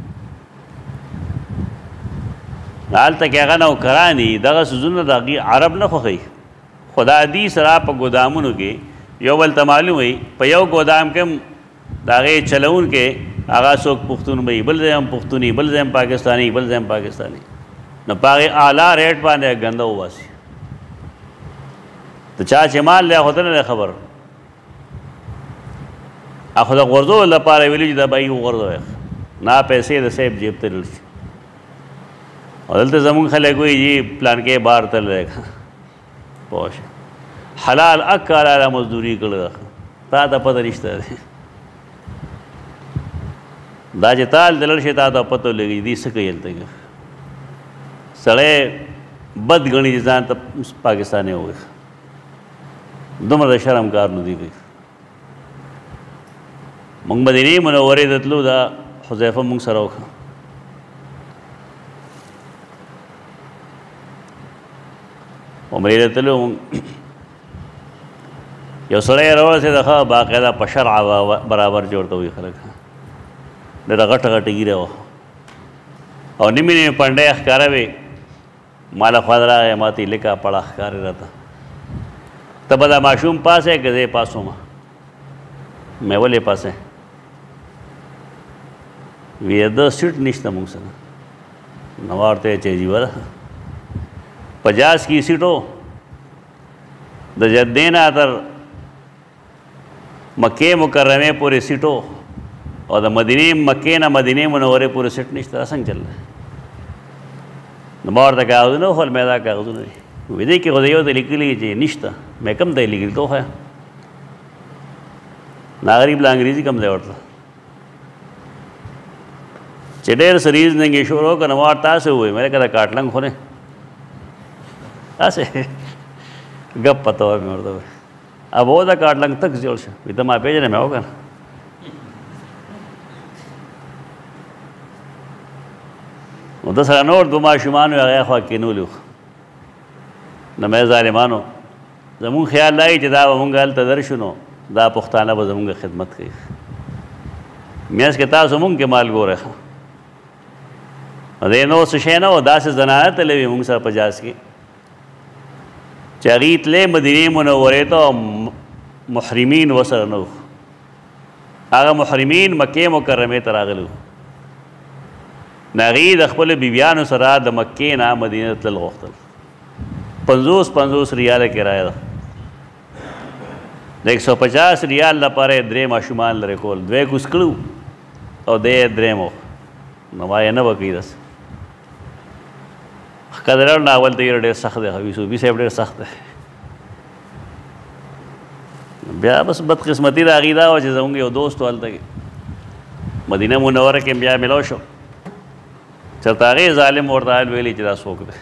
هلته کې هغه نوکران دي دغه څیزونه د هغې عرب نه خوښوي خو د حدیث را په ګودامونو کې یو بل ته معلوم وي په یو ګودام کې هم د هغې چلونکي هغه څوک پښتون به وي بل ځای هم پښتون وي بل ځای هم پاکستاني بل ځای هم پاکستاني نو په هغې اعلی ریټ باندې ګنده وباسي. د چا چې مال دی خو ته نه دی خبر خو د غورځولو لپاره ویلي چې دا به یې وغورځوئ نه پیسې د صاحب جیب ته لړ شي. او دلته زمونږ خلک وایي جي پلانکې بار تللی پوه شي حلال اکه حلاله مزدوري کړې ده تا ته پته نشته دی دا چې تا هلته لړ شي تا ته پته ولګي دي څه کوي هلته سړی بد ګڼي چې ځان ته پاکستانی ووایي دومره د شرم کار نه دی کوي. موږ مدینې منورې ته تلو دا حذیفه موږ سره وکړه عمرې ته تلو یو سړی راورسېد ښه باقاعده په شرع برابر چې ورته وایي خلک ډېره غټه غټه ږیره وه او نیمې نیمې پنډۍ ښکاره وې ما له خوا راغی ما ته یې لکه پړه ښکارې راته ته به دا ماشوم پاسې که زه یې پاسومه مې ولې پاسې وی د سیټ نشته موږ سره نو ورته یې چې جیوه ده 50 کی سیټو د جدې نه تر مکې مکرمې پورې سیټو او د مدینې مکې نه مدینې منورې پورې سیټ نشته دا څنګه چل دی نو ما ورته کاغذونه وښول مې دا کاغذونه دي وی دې کې خو د یو ته لیکلي چې نشته مې کوم ته یې لیکلي ته وښیه ناغریب له انګریزي کوم دی ورته چې ډېر سریز ننګې شروع کړه نو ما ورته تاسې ووایي مې که د کاټلنګ خو نه داسې ګپ پته وه مې ورته وایي اب و د کاټلنګ تک جوړ شه وي ته ما پېژنې مې وکړه نو ده سره نور 2 ماشومان وي هغې خوا کېنولي وو نو مې ظالمانو زمونږ خیال دا وي چې دا به مونږ هلته درشو نو دا پښتانه به زمونږ خدمت کوي میانځ کې تاسو مونږ کې مال ګورئ دې نو څه شی نه و داسې زنانه تللی وي مونږ سره په جاز کې چې هغې تلې مدینې منورې ته محرمین ورسره نه وو هغه محرمین مکې مکرمې ته راغلي وو نو هغې د خپلو بیبیانو سره د مکې نه مدینې ته تلل غوښتل 50 ریاله کرایه ده د 150 ریال لپاره یې 3 ماشومان لرې کول 2 کوز کړو او دی یې 3 و نو ما یې نه به کوي داسې ښکدلړ ناول ته یې ډېر سخت دی یوسفي صاحب ډېر سخت دی بیا بس بدقسمتي د هغې دا وه چې زموږ یو دوست و هلته کې مدینه منوره کې بیا میلاو شو چېرته هغې ظالم ورته ویلي چې دا څوک دی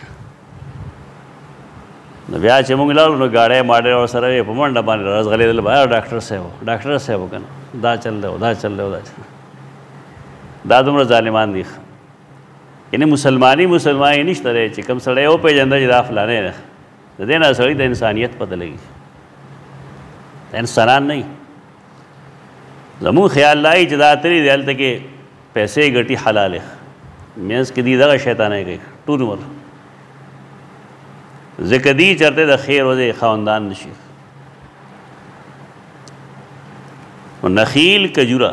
نو بیا چې موږ لاړو نو ګاډۍ ماډۍ ورسره وې په منډه باندې راځغلېدل به ډاکټر صاحب ډاکټر صاحب که نه دا چل دی دا چل دی دا چل دا دومره ظالمان دي یعنې مسلماني نشته دی چې کوم سړی وپېژنده چې دا فلانی ده د دې نه سړي د انسانیت پته لګي انسانان نه وي زمونږ خیال دا وي چې دا تلي دی هلته کې پیسې ګټي حلالې منځ کې دي دغه شیطانۍ کوي ټول عمر ځکه دی چېرته د خیر وځې خاوندان نشي نخیل کجوره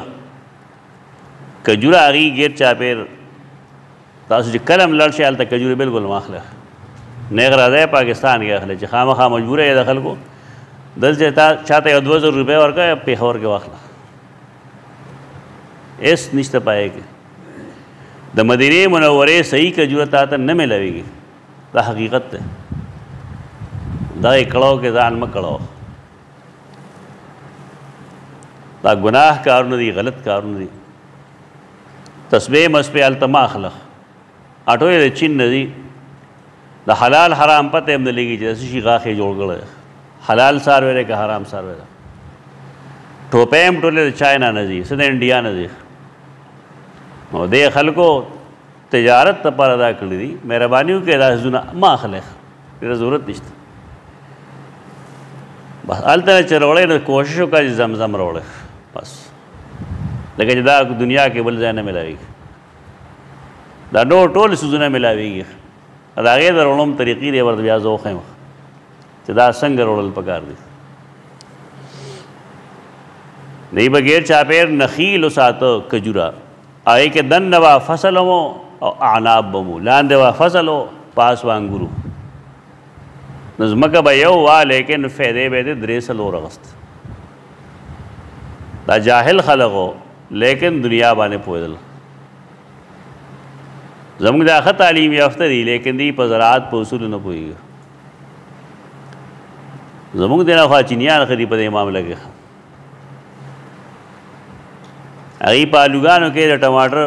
هغې ګیر چاپېر تاسو چې کله هم لړ شئ هلته کجورې بلکل مه اخلئ نیغ راځئ پاکستان کې اخلئ چې خامخا مجبوره یې د خلکو دلته چا ته یو 2000 روپۍ ورکړه پېښور کې واخله هېڅ نشته پایې کې د مدینې منورې صحیح کجوره تا ته نه میلاویږي دا حقیقت دی دا یې کړو کې ځان مه کړو دا ګناه کارونه دي غلط کارونه دي تسبیح مسبیح التما اخلق اټوې د چین نه دي د حلال حرام پته هم نه لګي چې داسې شي غاښ یې جوړ کړی حلال څاروی دی که حرام څاروی دی ټوپۍ هم ټولې د چاینا نه دي څه د انډیا نه دي نو دې خلکو تجارت لپاره دا کړي دي مهرباني وکړئ دا څیزونه مه اخلئ ډېره ضرورت نشته بس هلته نه چې راوړئ نو کوشش وکړه چې زمزم راوړئ بس لکه چې دا دنیا کې بل ځای نه میلاویږي دا نور ټول څیزونه میلاویږي د هغې د راوړو هم طریقې دی ورته بیا زه وښیم چې دا څنګه راوړل پکار دي دی بغیر چاپیر نخیل وساته کجوره هغې کې دننه به فصل هم او اعناب به مو لاندې به فصل و پاس به انګورو نو ځمکه به یو وه لیکن فایدې به یې درې څلور اخست دا جاهل خلق و لیکن دنیا باندې پوهېدل زموږ دا ښه تعلیم یافته دي لیکن دی په زراعت په اصولو نه پوهېږي زموږ دی نه خوا چینیان ښه دي په دې معامله کې هغوی په الوګانو کې د ټماټر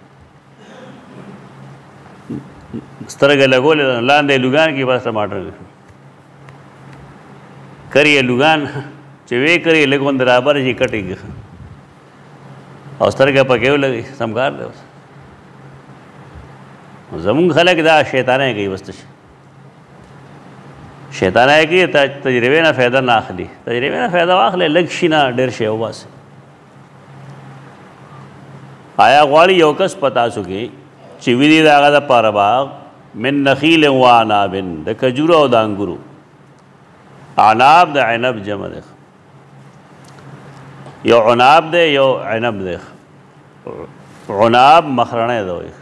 سترګه لګولې ده لاندې الوګان کې بس ټماټر کري الوګان چې وی کري لږ غوندې رابر شي کټېږي او سترګه پکې ولګي سم کار دی زمونږ خلک دا شیطانۍ کوي بس شیطانۍ کوي تجربې نه فایده نه اخلي تجربې نه فایده واخلئ لږ شي نه ډېر شی وباسئ آیا غواړي یو کس په تاسو کې چې وي دي د هغه دپاره باغ من نخیل و عناب د کجورو او د انګورو عناب د عنب جمع دی یو عناب دی یو عنب دی عناب مخرڼی دی وایي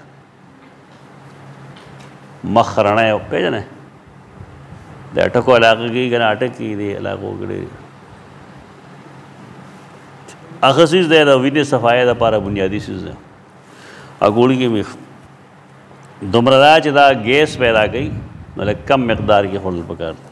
مخرڼی پېژنئ د اټکو علاقه کې که نه اټک کې دی علاقو کې ډېر هغه څیز دی د وینې صفایۍ دپاره بنیادي څیز دی اګوړي کې مې دومره دا چې دا ګیس پیدا کوي نو لږ کم مقدار کې خوړل پکار دی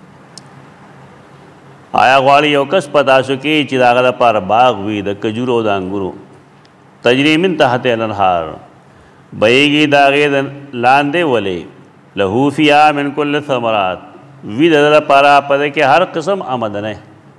آیا غواړي یو کس په تاسو کې چې د هغه دپاره باغ وي د کجورو او د انګورو تجري من تحت الانهار بهیږي د هغې لاندې ولې له فیها من کل ثمرات وي د ده دپاره په دې کې هر قسم آمدنۍ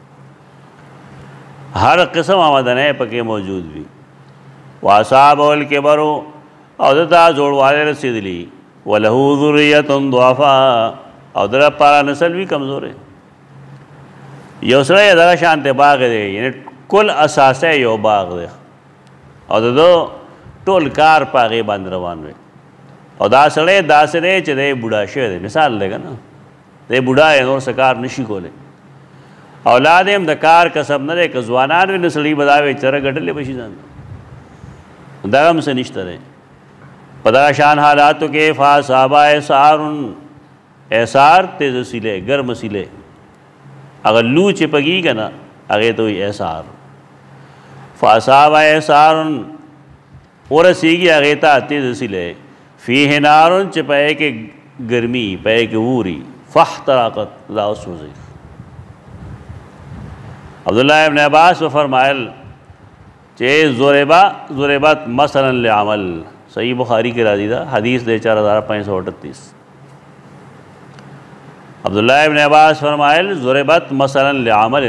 ہر قسم آمدنۍ پکې موجود وي واصحابه الکبر او دته زوړوالی رسېدلي وله ذریة ضعفاء او د لپاره نسل وي کمزوری یو سړی دغه شانته باغ دی یعنی کل اساسه یو باغ دی او د ټول کار په هغې باندې روان وي او دا سړی داسې دی چې دی بوډا شوی دی مثال دی که نه دی بوډا یې نور څه کار نشي کولی اولاد هم د کار کسب نه دی که ځوانان وي نو سړي به دا وایي چېرې ګټلی به شي ځان دغه هم څه نشته دی په دغه شان حالاتو کې فاصابه اعصار اعصار تیز سیلې ګرم سیلې هغه لو چې پکېږي که نه هغې ته وایي اعصار فاصابه اعصار ورسېږي هغې ته تیز سیلې فیه نار چې په هغې کې ګرمي په هغې کې اوري فاحترقت دا وسوځي عبداللہ ابن عباس و فرمائل کہ ضربت مثلا لعمل صحیح بخاری کے راضی دا حدیث دے 4538 عبداللہ ابن عباس فرمائل ضربت مثلا لعمل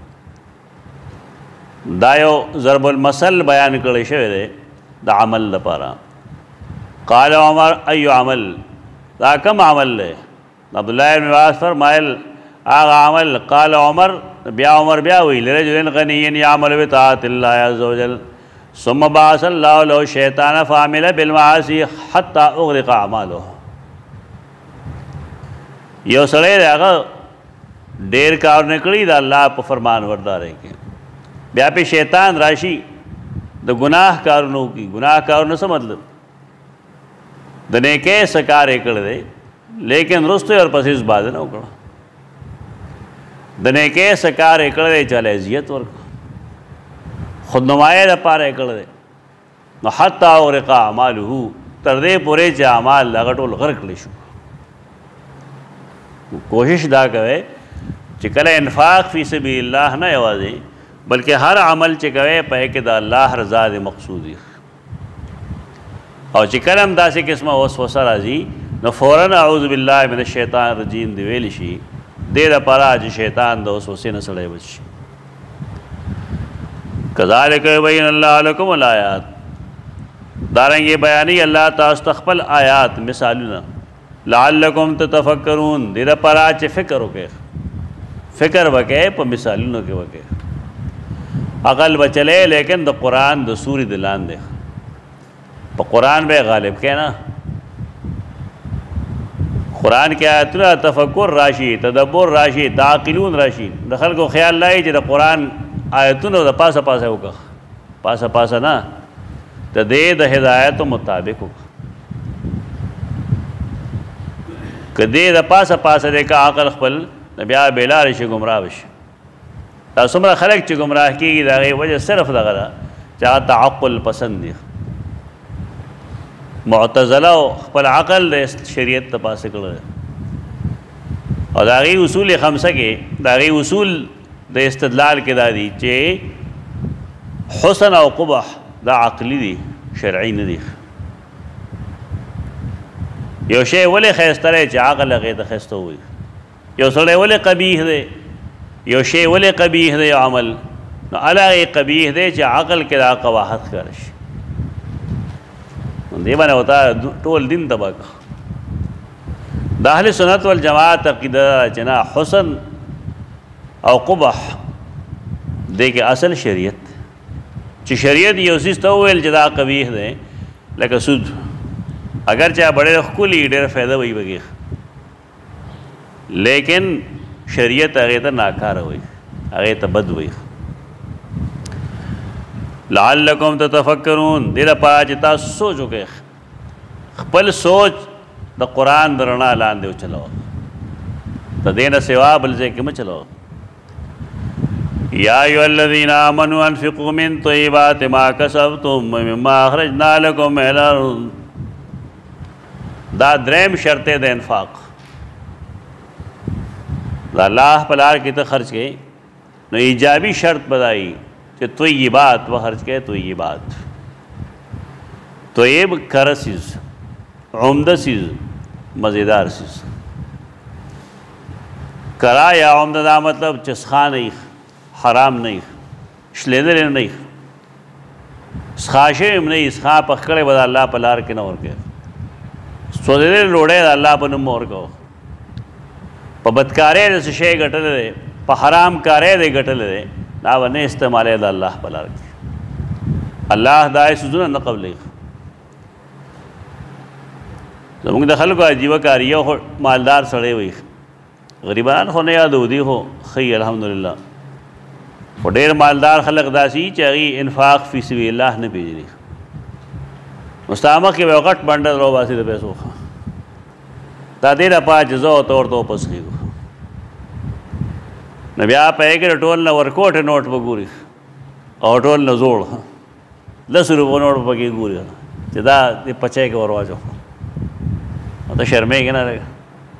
دا یو ضرب المثل بیان کړی شوی دی د عمل لپاره قال عمر ایو عمل دا کم عمل دی عبداللہ ابن عباس فرمائل آغا عمل قال عمر بیا عمر بیا وی لرجل غنی یعمل بطاعت اللہ عز وجل ثم بعث اللہ له شیطان فعمل بالمعاصی حتی اغرق اعماله یو سړی دی هغه ډېر کارونه کړي د الله په فرمان بردارۍ کې بیا پې شیطان راشي د ګناه کارونه وکړي ګناه کارونه څه مطلب د نیکۍ څه کار یې کړی دی لیکن وروسته یې ورپسې ځباده نه وکړه د نیکۍ څه کار یې کړی دی چې هله اذیت ورکړه خودنمایۍ دپاره یې کړی دی نو حتی اغرق اعماله تر دې پورې چې اعمال هغه ټول غرق کړی شو کوشش دا کوئ چې کله انفاق فی سبیل الله نه یوازې بلکې هر عمل چې کوئ په هغې کې د الله رضا دې مقصود وي او چې کله هم داسې قسمه وسوسه راځي نو فوراً اعوذ بالله من الشیطان الرجیم دی ویل شي، دې دپاره چې شیطان د وسوسې نه سړی بچ شي. کذالک یبین الله لکم الآیات، دارنګې بیانوي الله تاسو ته خپل آیات مثالونه، لعلکم تتفکرون، دې دپاره چې فکر وکړئ، فکر وکړئ په مثالونو کې وکړئ. عقل بچلے لیکن د قرآن د سوري د لاندې په قرآن به غالب کې نه، قرآن کې آیاتونه تفکر راشي، تدبر راشي، تعقلون راشي، د خلکو خیال لای چې د قرآن آیتونو د پاسه پاسه وکړه، پاسه پاسه نه، د دې د هدایتو مطابق وکړه. که دې د پاسه پاسه دی که عقل خپل نو بیا بېلارې شي، ګمراه بشي. دا څومره خلک چې ګمراه کېږي د هغې وجه صرف دغه ده چې هغه تعقل پسند دي. معتزله او خپل عقل د شریعت ته پاسه کړی او د هغې اصول خمسه کې د هغې اصول د استدلال کې دا دي چې حسن او قبح دا عقلي دي، شرعي نه دي. یو شی ولې ښایسته دی چې عقل هغې ته ښایسته ووایي، یو سړی ولې قبیح دی، یو شی ولې قبیح دی عمل، نو هغې قبیح دی چې عقل کې دا قباحت ښکاره شي. دې باندې ورته ټول دین تباه کړه. د اهل سنت والجماعت عقیده چې نه، حسن او قبح دې کې اصل شریعت، چې شریعت یو څیز ته وویل چې دا قبیح دی، لکه سود، اگر چا بڑے ښکلي ډېر فایده وایي پکې، لیکن شریعت هغې ته ناکاره وایي، هغې ته بد وایي. لعلکم تتفکرون، دې لپاره چې تاسو سوچ وکړئ، خپل سوچ د قرآن د رڼا لاندې وچلوه، د دې نه سوا بل ځای کې مه چلوه. یا ایها الذین آمنوا انفقوا من طیبات ما کسبتم ومما اخرجنا لکم من الارض، دا دریم شرط د انفاق. دا الله په لار کې ته خرچ کړې نو ایجابي شرط بدایي کہ طیبات و خرچ کے طیبات، طیب کر چیز، عمدہ چیز، مزیدار چیز. کرا یا عمدہ دا مطلب چسخا نہیں، حرام نہیں، شلیدر نہیں، سخاشے نہیں، سخا پکڑے بدا اللہ پلار کے نور کے سوزے لوڑے دا اللہ پا نمور کو پا بدکارے دے سشے گٹل دے، پا حرام کارے دے گٹل دے، دا ونه استعمالی دا اللہ پلار کی. اللہ دائی سوزونه نه قبلی. زمونږ د خلکو عجیبه کاری، یو مالدار سړی وي، غریبان خو نه یادو دي خو ښه الحمدلله، خو ډېر مالدار خلک داسې چې هغې انفاق فی سبیل الله نه پېژني. مستعمق کې به یو غټ بنډل راوباسي د پیسو، دا دې دپاره چې زه ورته واپس کېږو. نو بیا په هغې کې د ټول نه ورکوټ نوټ به ګوري او ټول نه زوړ 10 روپو نوټ به پکې ګوري چې دا د پچی کې ور واچو، نو ته شرمېږې نه لږ.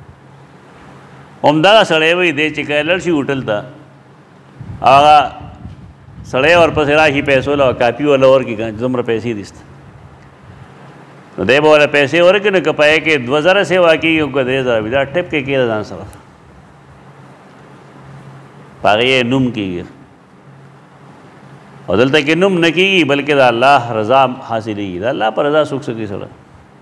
همدغه سړی وایي دی چې که لاړ شي هوټل ته، هغه سړی ورپسې راشي پیسو له کاپي وله ورکړي که دومره پیسې دي سته، نو دی به ورله پیسې ورکړي. نو که په هغې کې 2000 سیوا کېږي او که 3000 وي، دا ټپ کې کېږي ځان سره، په هغې یې نوم کېږي. او دلته کې نوم نه کېږي بلکې د الله رضا حاصلېږي. د الله په رضا څوک څه کوي سړی؟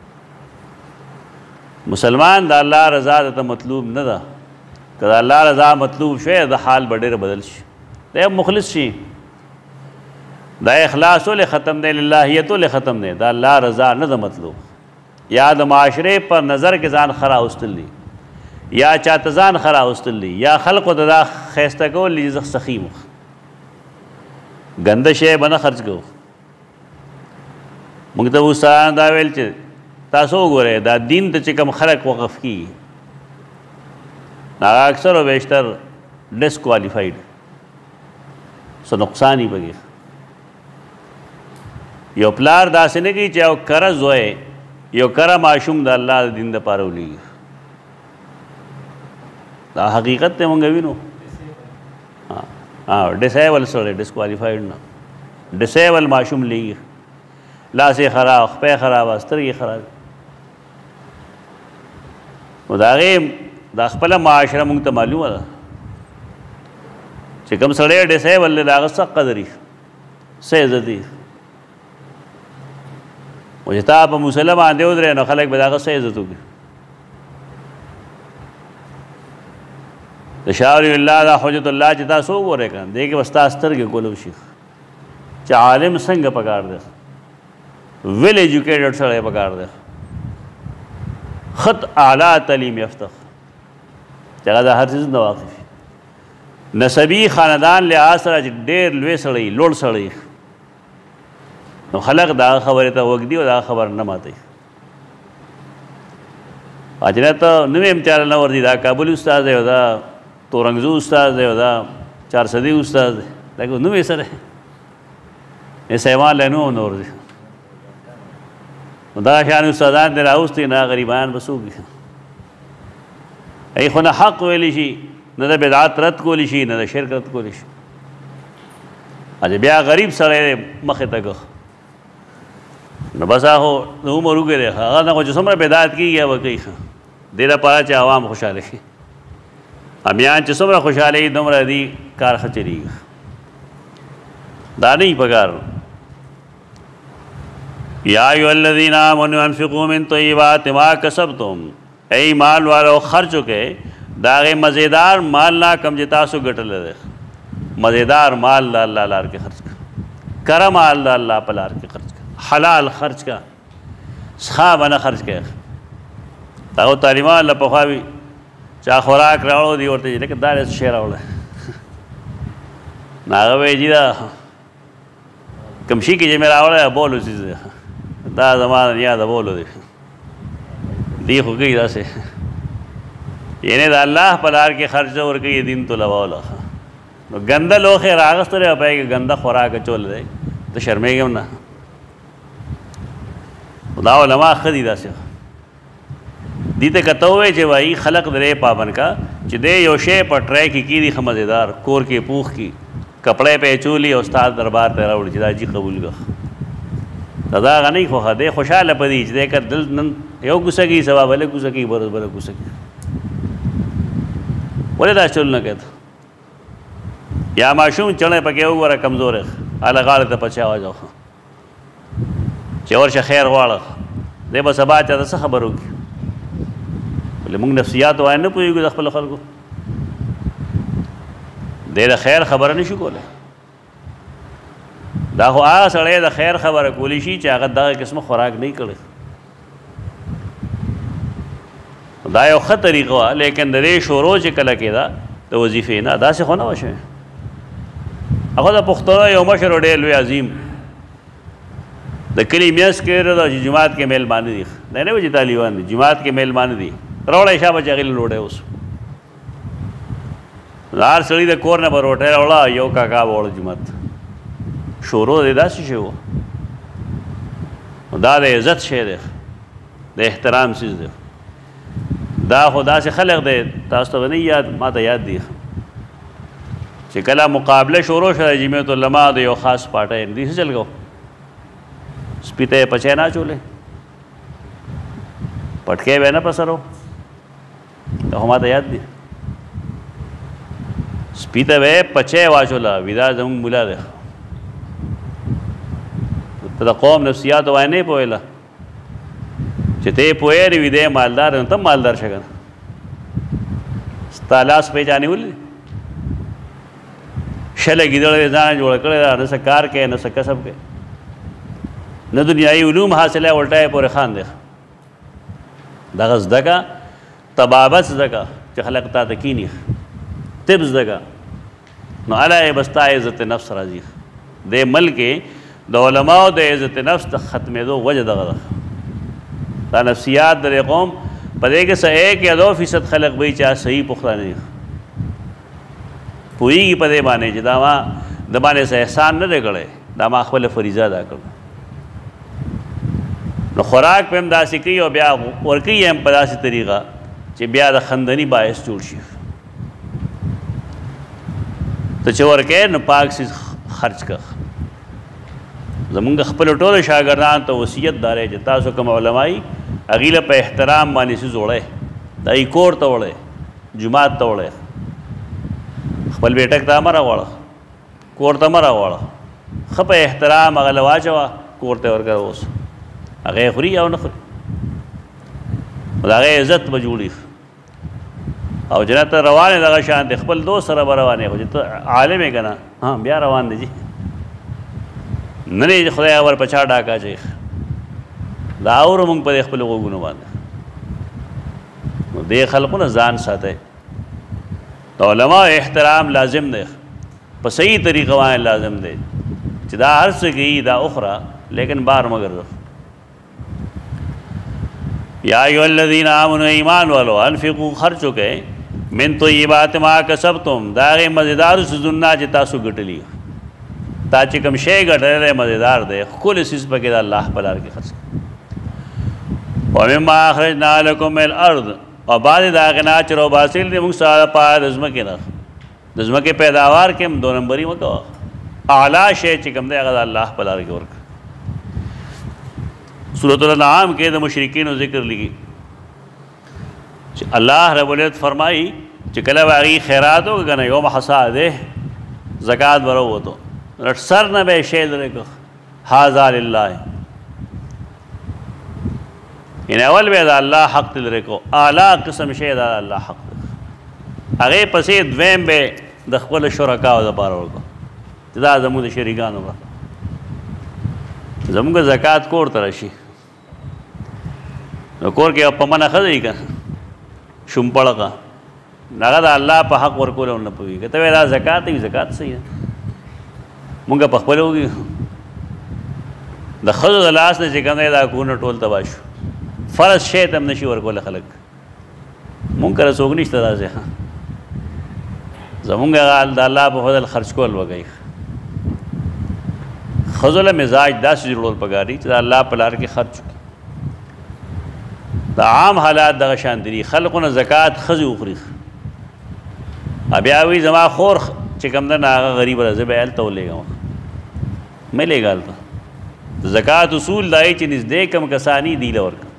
مسلمان د الله رضا دته مطلوب نه ده. که د الله رضا مطلوب شوی د حال به ډېر بدل شي، دی مخلص شي. دا اخلاص ولې ختم دی، للهیت ولې ختم دی؟ د الله رضا نه ده مطلوب. یا د معاشرې په نظر کې ځان ښه راوستل دي، یا چاته ځان ښه راوستل دي، یا خلقو ته دا ښایسته کول دي زه سخي یم، ګنده شی به نه خرڅ کوو. موږ ته استادان دا ویل چې تاسو وګورئ دا دین ته چې کوم خلک وقف کېږي هغه اکثر و بیشتر ډسکوالیفاید، څه نقصان یې پکې. یو پلار داسې نه کوي چې یو کره زوی، یو کره ماشوم د الله د دین دپاره ولیږي. دا حقیقت ته مونږ وینو. ډسیبل سره ډسکوالیفاید نه، ډسیبل ماشوم لیږي. لاس یې خراب، خپه یې خرابه، سترګې خراب. نو د هغې دا خپله معاشره موږ ته معلومه ده چې کوم سړی ډسیبل دی د هغه څه قدر وي، څه عزت وي. و چې تا په مصله باندې ودرې نو خلک به د هغه څه عزت وکړي. د شاه ولی الله دا حجت الله چې تاسو وګورئ که دې کې به ستا سترګې کولو شي چې عالم څنګه پکار دی، ویل ایجوکیټډ سړی پکار دی، خط اعلیٰ تعلیم یافته چې هغه د هر څیز نه واقف وي. نسبي خاندان لحاظ سره چې ډېر لوی سړی لوړ سړی نو خلق دا خبرې ته وږدي او دا خبر نه ماتوي. اجنه ته نوې امتیاز نه ورځي دا کابل استاد دی او دا تورنګزو استاد دی او دا چارسدي استاد دی لکه نوې سره یې سیمان لنو نور دی. دا شان استادان دی راوستي نه غریبان به څوک دي. ای خو نه حق ویلی شي، نه د بدعت رد کولی شي، نه د شرک رد کولی شي. اجه بیا غریب سړی مخې ته که نو بس هغه د عمر وګورې هغه نه خو چې څومره بدعت کېږي هغه کوي دې لپاره چې عوام خوشحاله شي. امیان چې څومره خوشحاله وي دومره دې کار ښه چلېږي. دا نه وي پکار. یا ایها الذین آمنوا انفقوا من طیبات ما کسبتم، ای مال والو خرچ وکئ د هغې مزیدار مال نه کم چې تاسو ګټلی دی. مزیدار مال د الله لار کې خرچ کړه، کره مال د الله په لار کې خرچ کړه، حلال خرچ کا، څښا به نه خرچ کوې. هغو تعلیمان له پخوا وي چا خوراک راوړو دی ورته لکه دا څه شی راوړی نو هغه وایي جي دا کوم شي کې چې مې راوړی بولو څیز دی دا زما نیا د بولو دی دی خو کوي داسې یعنې د الله په لار کې خرچه ورکوي دین طلبوله. نو ګنده لوښی راغستلی او په هغې کې ګنده خوراک اچولی دی ته شرمېږې هم نه. دا علما ښه دي داسې دي ته که ته ووایې چې وایي خلق د دې پابند کا چې دی یو شی په ټری کې کېږي ښه مزېدار کور کې پوخ کي کپړی پې اچولي او استاد دربار ته راوړي چې دا جي قبول کړه. دا هغه نه وي خو دی خوشحاله په دي چې دی که دل نن یو کوڅه کوي سبا بله کوڅه کوي بروز بله کوڅه کوي. ولې دا چل نه کوې یا ماشوم چڼی پکې وګوره کمزوری هله غاړې ته پچې اواجو چې ورشه خیر غواړه دی به سبا چاته څه خبر وکړي. ولې موږ نفسیات وایو نه پوهېږو د خپلو خلکو دی د خیر خبره نه شو کولی. دا خو هغه سړی د خیر خبره کولی شي چې هغه دغه قسمه خوراک نه کړی. دا یو ښه طریقه وه لیکن د دې شروع چې کله کېده د وظیفې نه داسې خو نه وه شوې. هغه د پښتنو یو مشر ډېر لوی عظیم د کلي میاشت کې ده چې جومات کې میلمانه دي دا نه وي چې طالبان دي جومات کې میلمانه دي راوړی شا به چې هغې له ډوډۍ اوس هر سړي د کور نه به روټۍ راوړه یو کاکا به وړه جومات شروع دی داسې شی وه. دا د عزت شی دی د احترام څیز دی. دا خو داسې خلق دی تاسو ته به نه یاد ما ته یاد دی چې کله مقابله شروع شوه د جمعیت علما د یو خاص پاټی دوی څه چل کو سپي ته یې پچی نه اچولی پټکی به یې نه په سر و دا خو ما ته یاد دی سپي ته به یې پچی واچوله وي دا زموږ ملا دی ته د قوم نفسیاتو وایې نه یې پوهېله چې ته یې پوهېږې وي دی مالدار نو ته هم مالدار شه که نه ستا لاس پېچانېولي شله ګیدړه یې ځانه جوړه کړې ده نه څه کار کوي نه څه کسب کوي نه دنیایي علوم حاصله الټه یې پورې خان دی. دغه زده که طبابت زده که چې خلق تا ته کیني طب زده که نو هله یې به ستا عزت نفس راځي. دې ملک د علماو د عزت نفس د ختمېدو وجه دغه ده. دا نفسیات د قوم په دې کې څه 1 یا 2% خلق به چا صحیح پخته نه دي پوهېږي په دې باندې چې دا ما د باندې څه احسان نه دی کړی دا ما خپله فریضه ادا کړه. نو خوراک په هم داسې کوي او بیا ورکوي هم په داسې طریقه چې بیا د خندني باعث جوړ شي. ته چې ورکوې نو پاک څیز خرچ کړه زمونږ خپل ټولو شاګردانو ته وصیت دا دی چې تاسو کوم علما یي هغې له په احترام باندې څیز وړئ دا یې کور ته وړئ جومات ته وړئ خپل بیټک ته مه راوړه کور ته مه راوړه ښه په احترام هغه له واچوه کور ته یې ورکړه اوس هغه یې خوري او نه خوري د هغې عزت به جوړي او جنت ته روان یې دغه شان دی خپل دوست سره به روان یې خو چې ته عالم یې که نه بیا روان دی جي نه دی خدای ور په چا ډاکه اچوي دا اورو مونږ په دې خپلو غوږونو باندې نو دې خلقو نه ځان ساتئ د علماء احترام لازم دی په صحیح طریقه باندې لازم دی چې دا هر څه کوي دا اخرى لیکن بار مگر یا ایها الذین آمنوا ایمان والو انفقوا خرچو کوئ من طیبات ما کسبتم دا هغې مزیدارو څیزونه چې تاسو ګټلي تا چې کوم شی ګټلی دی مزیدار دی ښکلی څیز پکې د الله په لار کې خرڅ ومما اخرجنا لکم من الارض او بعضې د هغې نه چې راوباسېل دي موږ ستا دپاره د ځمکې نه د ځمکې پیداوار کې هم دو نمبري مه کوه اعلی شی چې کوم دی هغه د الله په لار کې ورکړه سورة الانعام کې د مشرکینو ذکر لګي چې الله رب العزت فرمایي چې کله به هغې خیرات وکړه که نه یوم حصاده زکات به راووتو سر نه به یې شی لرې کړه هذا لله یعنې اول به یې د الله حق ته لرې کړو اعلی قسم شی دا د الله حق دی هغې پسې دویم به یې د خپلو شرکاو دپاره ورکړو چې دا زموږ د شریکانو به زموږ زکات کور ته راشي نو کور کې په منه ښه دی که شومپړقه هغه د الله په حق ورکولو هم نه پوهېږي که ته وایې دا زکات وي زکات صحیح ده مونږ په خپله وکړو د ښځو د لاس نه چې کوم دی دا کورونه ټول تباه شو فرض شی ته هم نشي ورکولی خلک مونږ کره څوک نشته داسې زمونږ هغه د الله په فضل خرچ کول وکړئ ښځو له مزاج داسې جوړول پکار دي چې د الله په لار کې خرچ وکړي د عام حالات دغه شانتي دي خلقو نه زکات ښځې وخوري بیا وایي زما خور چې کوم ده نه هغه غریبه ده زه به هلته ولېږم مه لېږه هلته د زکات اصول دا یې چې نږدې کم کساني دی له ورکړه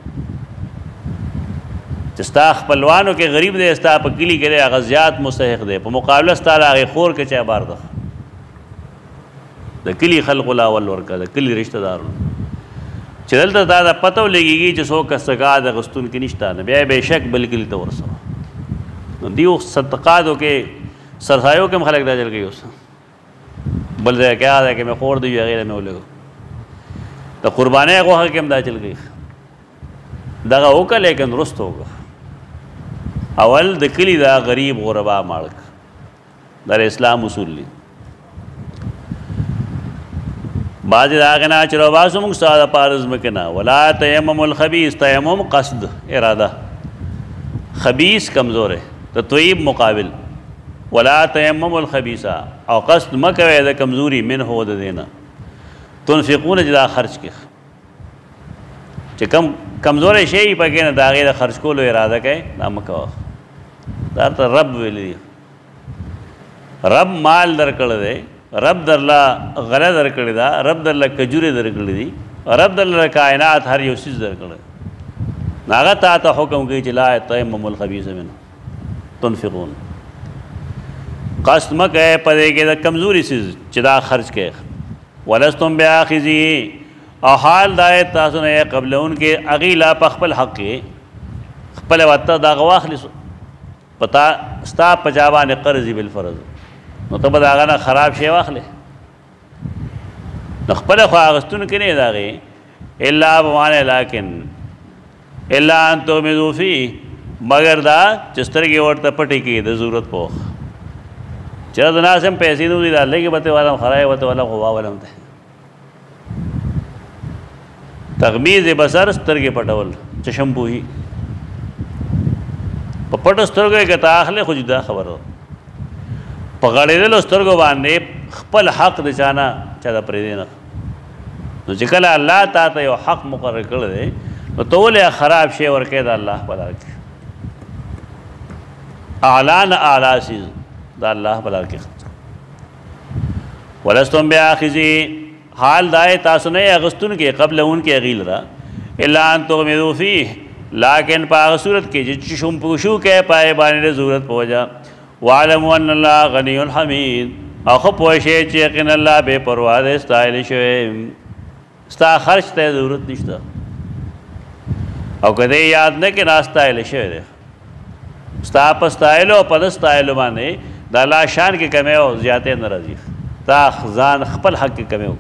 چې ستا خپلوانو کې غریب دی ستا په کلي کې دی هغه زیات مستحق دی په مقابله ستا د هغې خور کې چا بار ده د کلي خلقو لا اول ورکړه د کلي رشته دارو چې دلته دا د پته ولګېږي چې څوک زکات اخیستونکي نشته نه بیا یې بېشک بل کلي ته ورسوه نو دیو صدقاتو کې سرسایو کې هم خلک دا چل کوي اوس بل ځای کیا دی که مې خور دی وي هغې له مې ولګو د قربانۍ غوښه کې هم دا چل کوي دغه وکړه لیکن وروسته وکړه اول د کلي دا غریب غربا ماړ کړه دا د اسلام اصول دي بعضې د هغې نه چې راوباسو موږ ستا دپاره ځمکې نه ولا تیمموا الخبیث تیمم قصد اراده خبیث کمزوری د طیب مقابل ولا تیمموا الخبیث او قصد مه کوئ د کمزوري منه د دې نه تنفقونه چې دا خرچ کې چې کم کمزوری شی پکې نه د هغې د خرچ کولو اراده کوئ دا مه کوه دا ته رب ویلی دی رب مال درکړی دی رب درله غله درکړې ده رب درله کجورې درکړې دي رب درله کائنات هر یو څیز درکړی نو هغه تا ته حکم کوي چې لا تیمموا الخبیث منه تنفقون قصد مه کوئ په دې کې د کمزوري څیز چې دا خرچ کوئ ولستم بیاخذیه او حال دا یې تاسو نه یې قبلونکې هغې لا په خپل حق کې خپله ورته دغه واخلي پتا ستا په چا باندې قرض بالفرض نو ته به د هغه نه خراب شی واخلې نو خپله خو اخیستونکي نه یې د هغې الا بمعنی لیکن الا ان تغمضوا فیه مگر دا چې سترګې ورته پټې کړي د ضرورت په وخت چېرې د ناس هم پیسې نه وي دا لږې به ته والم خرای به ته والم خو واولم ته تغمیض بصر سترګې پټول چشم پوهي په پټو سترګو یې که ته اخلې خو جدا خبره په غړېدلو سترګو باندې خپل حق د چا نه چا ته پرېږدي نه نو چې کله الله تا ته یو حق مقرر کړی دی نو ته ولې خراب شی ورکوې د الله په لار کې اعلی نه اعلی څیز د الله په لار کې ولستم بیاخذی حال دائے تاسنے اغسطن کے قبل ان کے اغیل را اللہ ان تغمدو فیہ لیکن پاغ صورت کے جشم پوشو کے پائے بانے ضرورت پوجا وعلموا ان اللہ غنی حمید اخو پوشے چیقن اللہ بے پرواز استائل شوئے ستا خرچ تے ضرورت نشتا او کدے یاد نہ کہ ناستائل شوئے دے ستا پستائلو پدستائلو مانے دا اللہ شان کے کمے ہو زیادہ نرازی تا خزان خپل حق کے کمے ہو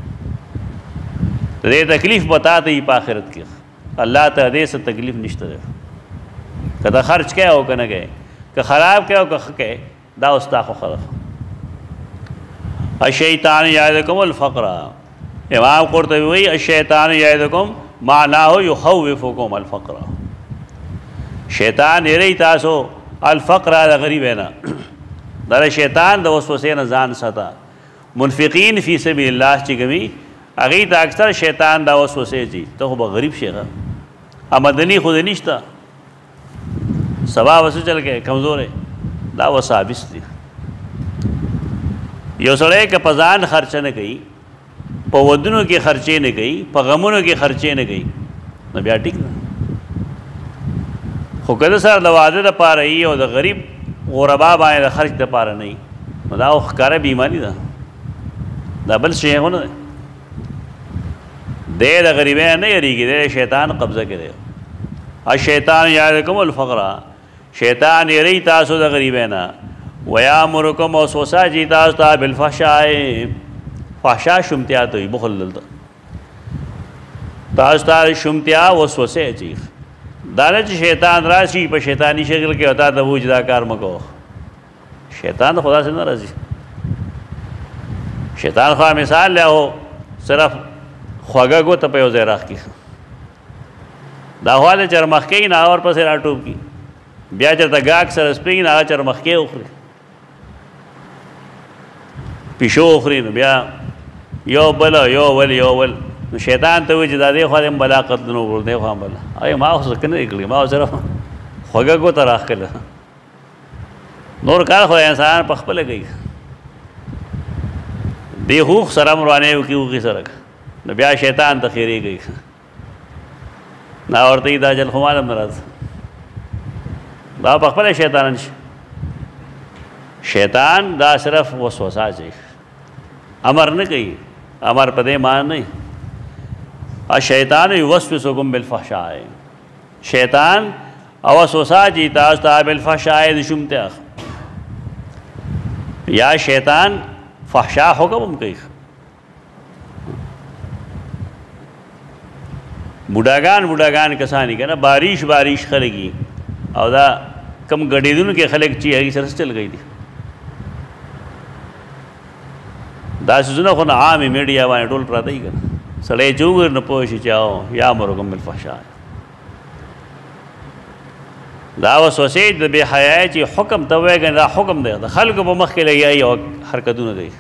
دے تکلیف بتا تے ہی پاخرت کی اللہ تا دے سے تکلیف نشتا دے کتا خرچ کیا ہو کنا گئے کہ خراب کیا ہو کہ خکے دا استاخو خرف الشیطان یعدکم الفقر امام قرطبی وی الشیطان یعدکم معناہو یخوفکم الفقر شیطان یری تاسو الفقر دا غریب ہے نا دا شیطان دا وسوسے نزان ستا منفقین فی سبیل اللہ چی گمی اگئی تا اکثر شیطان دا وسوسے چی تو خوب غریب شیخا آمدنی خود نشتا سبا وسو چل کے کمزور ہے دا وسابس دی یو سڑے کہ پزان خرچہ نہ کئی پا ودنوں کے خرچے نہ کئی پا غمونوں کے خرچے نہ کئی نہ بیا ٹک نا خو کده سر دا وعده دا پا رہی او دا غریب غربا بانے دا خرچ دا پا رہا نہیں دا او خکار بیمانی دا بل شیخون دا دے دا غریبین نہیں یری گی دے شیطان قبضہ کرے الشیطان یعدکم الفقر شیطان یری تاسو دا غریبین ویامرکم وسوسہ جی تاسو تا بالفحشاء فحشاء شمتیا توی بخل دلتا تاسو تا شمتیا وسوسے چیخ دانا چی شیطان راشی پا شیطانی شکل کے ہوتا تا وہ جدا کار مکو شیطان خدا سے نہ رازی شیطان خواہ مثال لیا ہو صرف خواگا گو تا پیو زیراخ کی دا خوالے چرمخ کے نا اور پس راٹوب کی بیا چرتا گاک سر اسپینگ نا چرمخ کے اخری پیشو اخری نا بیا یو بلا یو ول یو ول شیطان تو جدا دے خواہ دیم بلا قتلنو بول دے خواہ بلا آئی ما خواہ سکنے اکلی ما صرف خوگا کو تراخ کلا نور کار خواہ انسان پخپلے گئی دے خوخ سرم روانے کی خوخی سرک بیا شیطان تخیری گئی نا عورتی دا جل خمالم نراز دا پخپلے شیطان شیطان دا صرف وسوسہ چاہیے امر نہ کہی امر پدے مان نہیں الشیطان یوسوسکم بالفحشاء شیطان وسوسہ جی تاسو تا بالفحشاء دشمتیا یا شیطان فحشاء حکم کئی بوڑاگان کسانی کہنا بارش خلقی او دا کم گڑیدن کے خلق چی ہے سرس چل گئی دی دا سوزنہ خون عامی میڈیا وانے ٹول پراتا ہی کرنا سڑے چوگر نپوشی چاہو یامرکم بالفحشاء دا وسوسے دا بے حیائی چی حکم توے گا دا حکم دے دا خلق پا مخ کے لگی آئی اور حرکتوں نہ گئی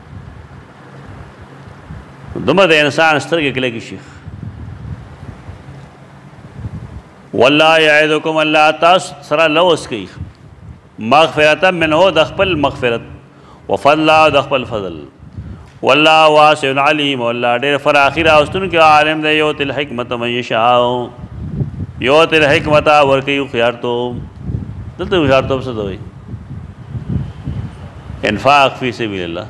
دمت انسان استرگے کے لگی شیخ واللہ یعیدکم اللہ تاس سرا لوس کی مغفرتا منہو دخپل مغفرت وفضلہ دخپل فضل واللہ واسع علیم واللہ دیر فراخی راستن کے عالم دے یوت الحکمت من یشاؤ یوت الحکمت ورکی خیارتو دلتے خیارتو بسد ہوئی انفاق فی سبیل اللہ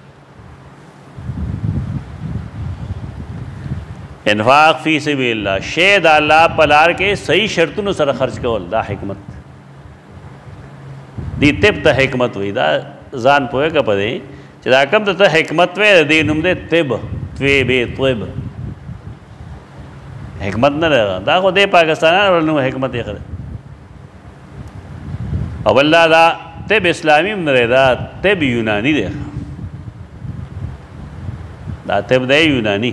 انفاق فی سبیل اللہ شید اللہ پلار کے صحیح شرطوں سر خرچ کول دا حکمت دی تب تا حکمت ہوئی دا زان پوئے کا پدے چدا کم تا حکمت وے دی نم دے تب تویبے طویب حکمت نہ رہا دا خود دے پاکستان ورنو حکمت اخر اب اللہ دا تب اسلامی من رہے دا تب یونانی دے دا تب دے یونانی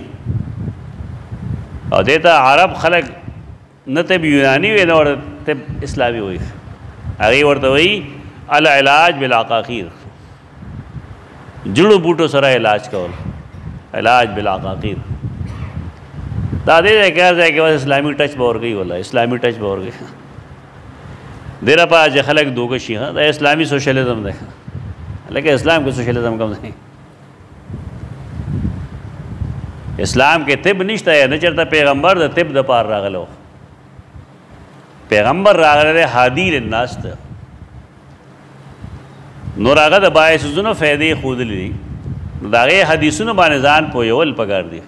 اور دیتا عرب خلق نہ تب یونانی ہوئے نہ اور تب اسلامی ہوئی اگئی ورطا ہوئی العلاج بالعقاقیر جڑو بوٹو سرا علاج کول علاج بالعقاقیر دا دے دے کہا جائے کہ بس اسلامی ٹچ بور گئی والا اسلامی ٹچ بور گئی دیرہ پا جے خلق دوگشی ہاں دا اسلامی سوشلزم دے لیکن اسلام کو سوشلزم کم نہیں اسلام کې طب نشته نه چرته پیغمبر د طب د پار راغلو پیغمبر راغله هادي للناس ته نور هغه د باعث زونو فائدې خودلې دا غي حدیثونو باندې ځان پویول پکار دي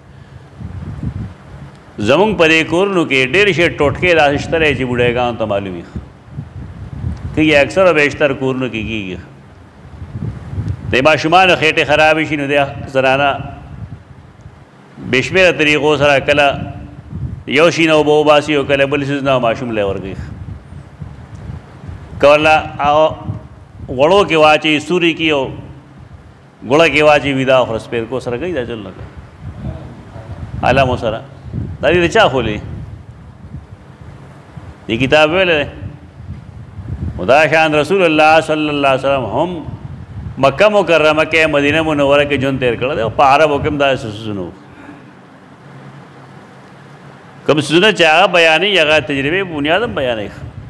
زمون پرې کورنو کې ډېر شي ټوټکې راځتره چې بډایګان ته معلومي کې اکثر او بیشتر کورنو کې کیږي د ماشومان خېټه خراب شي نو د زنانه بشمیره طریقو سره کله یو شي نو بو باسي او کله بل څه نه ماشوم له ورګي کله او غړو کې واچي سوري کې او غړه کې واچي ودا خرس پیر کو سره گئی دا چل لگا علامه سره دا دې چا خولي دې کتاب ویل خدا شان رسول الله صلی الله علیه وسلم هم مکہ مکرمه کې مدینه منوره کې جون تیر کړل او په عربو کې دا سنو کوم سنه چې هغه بیانې هغه تجربه بنیادم بیانې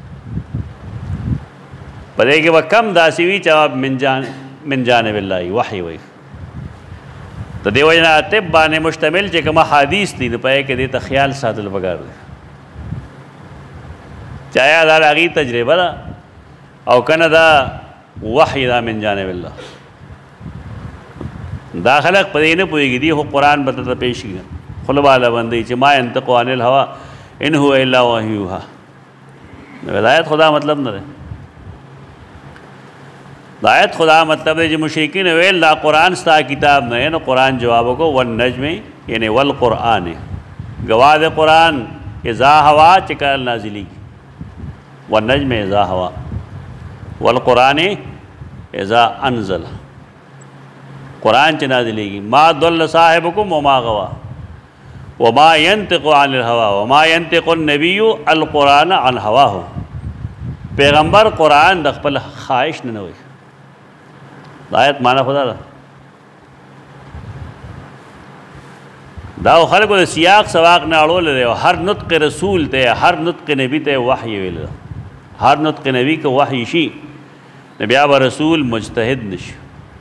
پدې کې وکم داسي وی جواب من جانب الله وحي وي ته دیو جنا طب باندې مشتمل چې کوم حدیث دي په کې دې ته خیال ساتل وګار دي چایا دا لغي تجربه ده او کنه دا وحی دا من جانب الله دا خلق پدې نه پويږي دی هو قران بدته پیش کړي خلواله باندې چې ما ينطق عن الهوى ان هو الا وحي يوحى ولایت خدا مطلب نه ده ہدایت خدا مطلب ہے جو مشرکین ویل لا قرآن ستا کتاب نہ ہے نا قرآن جوابوں کو والنجم یعنی والقرآن گواہ دے قرآن اذا ہوا چکل نازلی والنجم اذا ہوا والقرآن اذا انزل قرآن چ نازلی گی ما ضل صاحبکم وما غوا وما ينطق عن الهوى وما ينطق النبي القرآن عن هواه پیغمبر قرآن د خپل خواہش نه وي آیت معنی خدا دا خلقو د سیاق سواق نه اړول دی هر نطق رسول ته هر نطق نبی ته وحی ویل هر نطق نبی کو وحی شي نبی اب رسول مجتهد نشي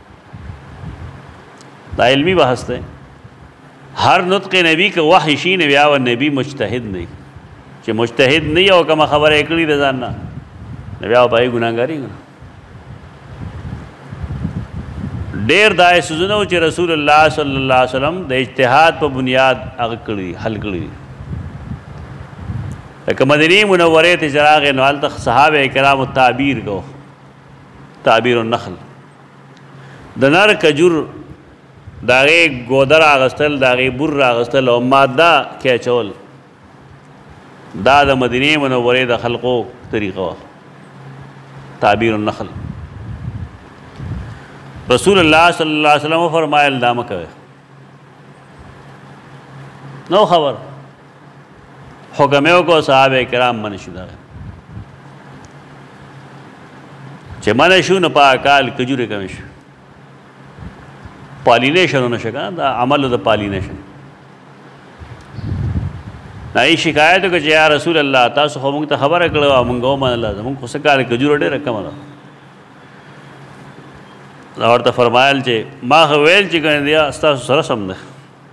دا علمی بحث ده هر نطق نبی کو وحی شي نبی اب نبی مجتهد نه چې مجتهد نه او کوم خبره کړی د ځان نه نبی اب پای ګناګاری ډیر دای سوزنو چې رسول الله صلی الله علیه وسلم د اجتهاد په بنیاد هغه کړی حل کړی لکه مدینه منوره ته چراغ نوال ته صحابه کرام تعبیر کو تعبیر النخل د نر کجور داغه گودر اغستل داغه بر اغستل او ماده کېچول دا د مدینه منوره د خلقو طریقه تعبیر النخل رسول اللہ صلی اللہ علیہ وسلم فرمایا الدام کوي نو خبر حکمیو کو صحابه کرام منشو دا چې منشو نه پاکال کجوره کمش پالینیشن نه شګه دا عمل د پالینیشن نای شکایت کو چې یا رسول الله تاسو خو موږ ته خبره کړو موږ هم الله موږ خو سکار کجوره ډېر کم ده اور ته فرمایل چې ما ویل چې ګنې دی تاسو سره سم ده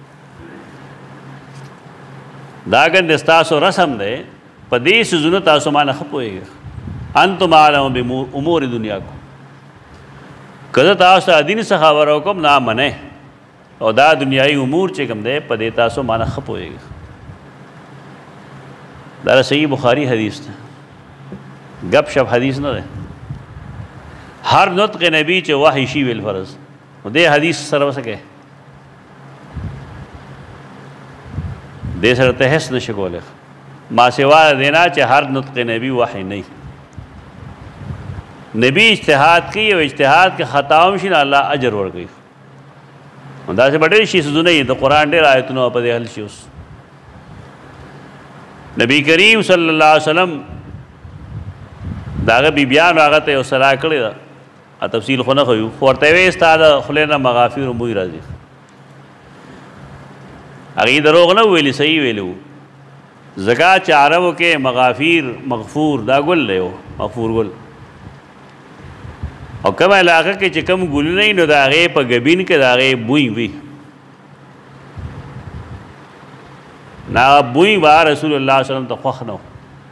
دا ګنې تاسو رسم ده په دې سوزونو تاسو باندې خپويږي انتم عالم بامور دنیاکم کله تاسو دین څخه خبرو کوم نه منه او دا دنیایي امور چې کوم ده په دې تاسو باندې خپويږي دا صحیح بخاری حدیث ده گپ شپ حدیث نه ده ہر نطق نبی چ وحی شی ویل فرض دے حدیث سره وسکے دے سره تحس نشکوله ما سوا دینا چ ہر نطق نبی وحی نہیں نبی اجتہاد کی او اجتہاد کے خطاوم شین اللہ اجر ورکړي دا سے بڑے شی سونه د قران ډیر آیتونو په دې حل شي اوس نبی کریم صلی الله علیه وسلم داغه بیبیان هغه ته صلاح کړی تفصیل خو نه خو ورته وی استاد خلینا مغافیر موي راځي هغه دروغ نه ویلی صحیح ویلو زکات چې عربو کې مغافیر مغفور دا ګل له مغفور ګل او کومه علاقه کې چې کوم ګل نه نو دا هغه په غبین کې دا هغه بوئی وی نا بوئی با رسول اللہ صلی اللہ علیہ وسلم ته خوښ نه و.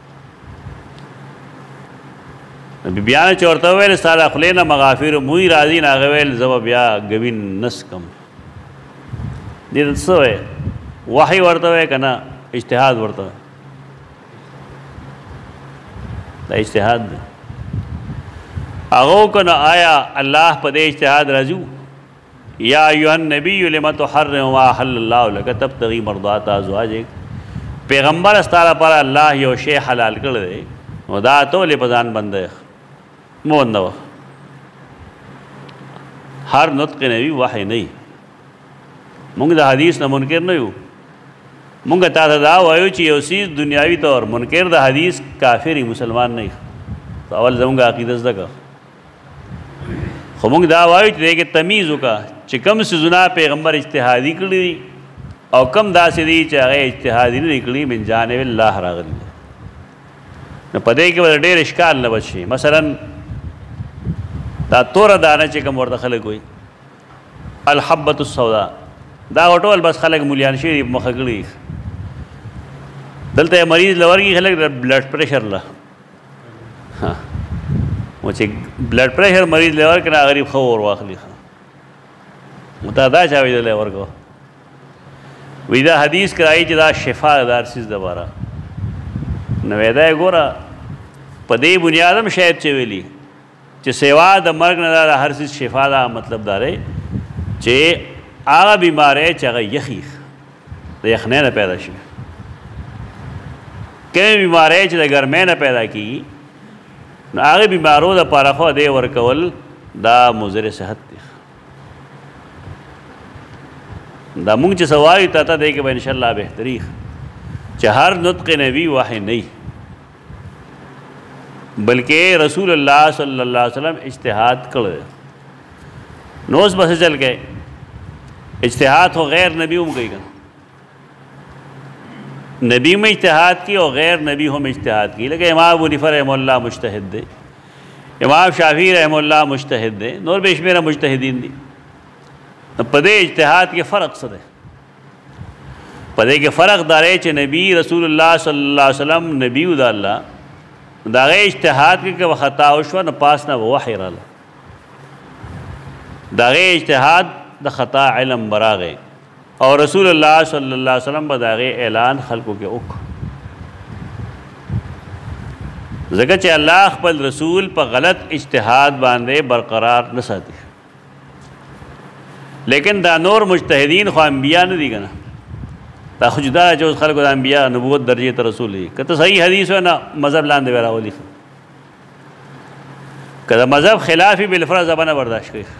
بیان چې ورته وویل ستا د خولې نه مغافر موی راځي، نو هغه ویل زه به بیا ګوین نسکم. دې ته څه وایي؟ وحی ورته وایي که نه اجتهاد ورته وایي؟ دا اجتهاد دی. هغه که نه آیا الله په دې اجتهاد راځي؟ یا ایها النبی لم تحرم ما احل الله لك تبتغي مرضات ازواجک. پیغمبر ستا لپاره الله یو شی حلال کړی دی، نو دا ته ولې په ځان بندوې؟ مه بندوه. هر نطق نبی وحی نه وي. مونږ د حدیث نه منکر نه یو. مونږ تا ته دا وایو چې یو څیز دنیاوي طور منکر د حدیث کافر مسلمان نه وي. اول زموږ عقیده زده کړه. خو مونږ دا وایو چې دې کې تمیز وکړه چې کوم څیزونه پیغمبر اجتهادي کړي دي او کوم داسې دي چې هغه اجتهادي نه دي کړي، من جانب الله راغلي. نو په دې کې به ډېر اشکال نه بچي. مثلا دا توره دانه چې کوم ورته خلک وایي الحبة السوداء، دا ټول بس خلک مولیان شوي دي مخه کړي. دلته مریض لورګي خلک بلډ پریشر له و چې بلډ پریشر مریض لور کنه غریب خو ور واخلي. متدا چا ویل ورکو وی دا حدیث کرای چې دا شفا دار سیز دوباره نو دا ګوره په دې بنیادم شاید چې ویلي چې سیوا د مرګ نه دا هر څه شفا دا مطلب دا دی چې هغه بیماری چې هغه یخي د یخنۍ نه پیدا شي، کومې بیماری چې د ګرمۍ نه پیدا کېږي، نو هغه بیمارو دپاره خو دې ورکول دا مضر صحت دی. دا مونږ چې څه وایو تا ته دی کې به انشاءالله بهتري چې هر نطق نبی وحی نه وي، بلکې رسول الله صلی الله علیه وسلم اجتهاد کړی. نو اوس به څه چل کوي؟ اجتهاد خو غیر نبی هم کوي که نبی میں اجتہاد کی اور غیر نبی ہم اجتہاد کی. لکہ امام ابو حنیفہ رحمہ اللہ مجتہد دے، امام شافعی رحمہ اللہ مجتہد دے، نور بیش میرا مجتہدین دی. پدے اجتہاد کے فرق سے دے پدے کے فرق دارے چھ نبی رسول اللہ صلی اللہ علیہ وسلم نبی دا اللہ دا غیر اجتہاد کے وہ خطا وشو نہ پاس نہ وحی رالا، دا غیر اجتہاد دا خطا علم براغے اور رسول اللہ صلی اللہ علیہ وسلم بداغے اعلان خلقوں کے اک ذکر چہ اللہ خپل رسول پا غلط اجتہاد باندے برقرار نہ ساتی. لیکن دا نور مجتہدین خو انبیاء نہ دی گنا، دا خجدہ جو خلق دا انبیاء نبوت درجے تا رسول لی کہ تو صحیح حدیث ہے نا مذہب لاندے بیرا ہولی کہ دا مذہب خلافی بالفرض زبانہ برداشت کری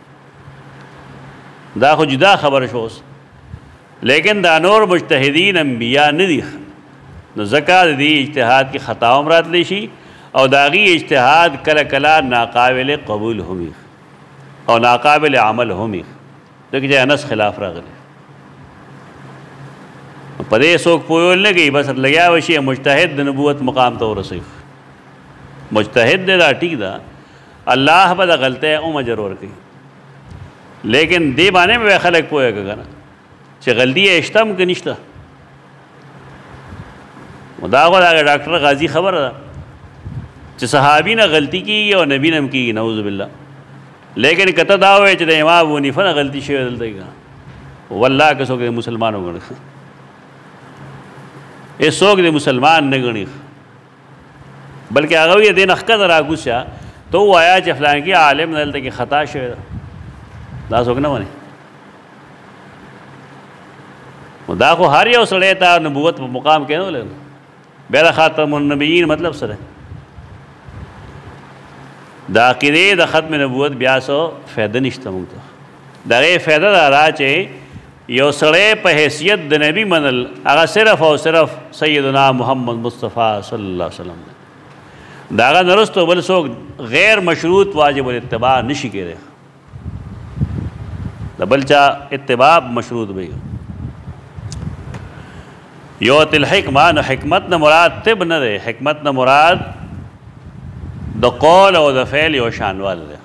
دا خجدہ خبر شوز. لیکن دا نور مجتہدین انبیاء ندی، نو زکاة دی اجتہاد کی خطا امرات لیشی او داغی اجتہاد کلا کلا ناقابل قبول ہومی او ناقابل عمل ہومی. لیکن جائے انس خلاف راغلے پدے سوک پویول نگئی بس لگیا وشی مجتہد نبوت مقام تو رسیف مجتہد دے دا ٹھیک دا اللہ بدا غلطے ام جرور کی. لیکن دے بانے میں خلق پوئے گا نا چې غلطی اشتم که نشته. دا خو دا ډاکټر غازی خبره ده چې صحابي نه غلطي کېږي او نبي نه هم کېږي نعوذ بالله. لیکن کته دا وایي چې د امام ابو حنیفه نه غلطي شوې دلته که والله که څوک د مسلمان وګڼي څوک د مسلمان نه ګڼي بلکې هغه وایي دې نه ښکته راکوز شه ته ووایه چې فلانکي عالم نه دلته کې خطا شوې ده، دا څوک نه مني. دا خو ہر یو سڑے تا نبوت په مقام کې نه ولګ بیا خاتم النبیین مطلب سره دا عقیدې د ختم نبوت بیا سو فائدہ نشته. موږ ته دغه فائدہ دا را چې یو سړی په حیثیت د نبی منل هغه صرف او صرف سیدنا محمد مصطفیٰ صلی اللہ علیہ وسلم دا هغه نرستو بل څوک غیر مشروط واجب الاتباع نشي کېدی، د بل چا اتباع مشروط وي. یوت الحکمہ نو حکمت نہ مراد طب نہ دے، حکمت نہ مراد د قول او د فعل یو شان وال دے.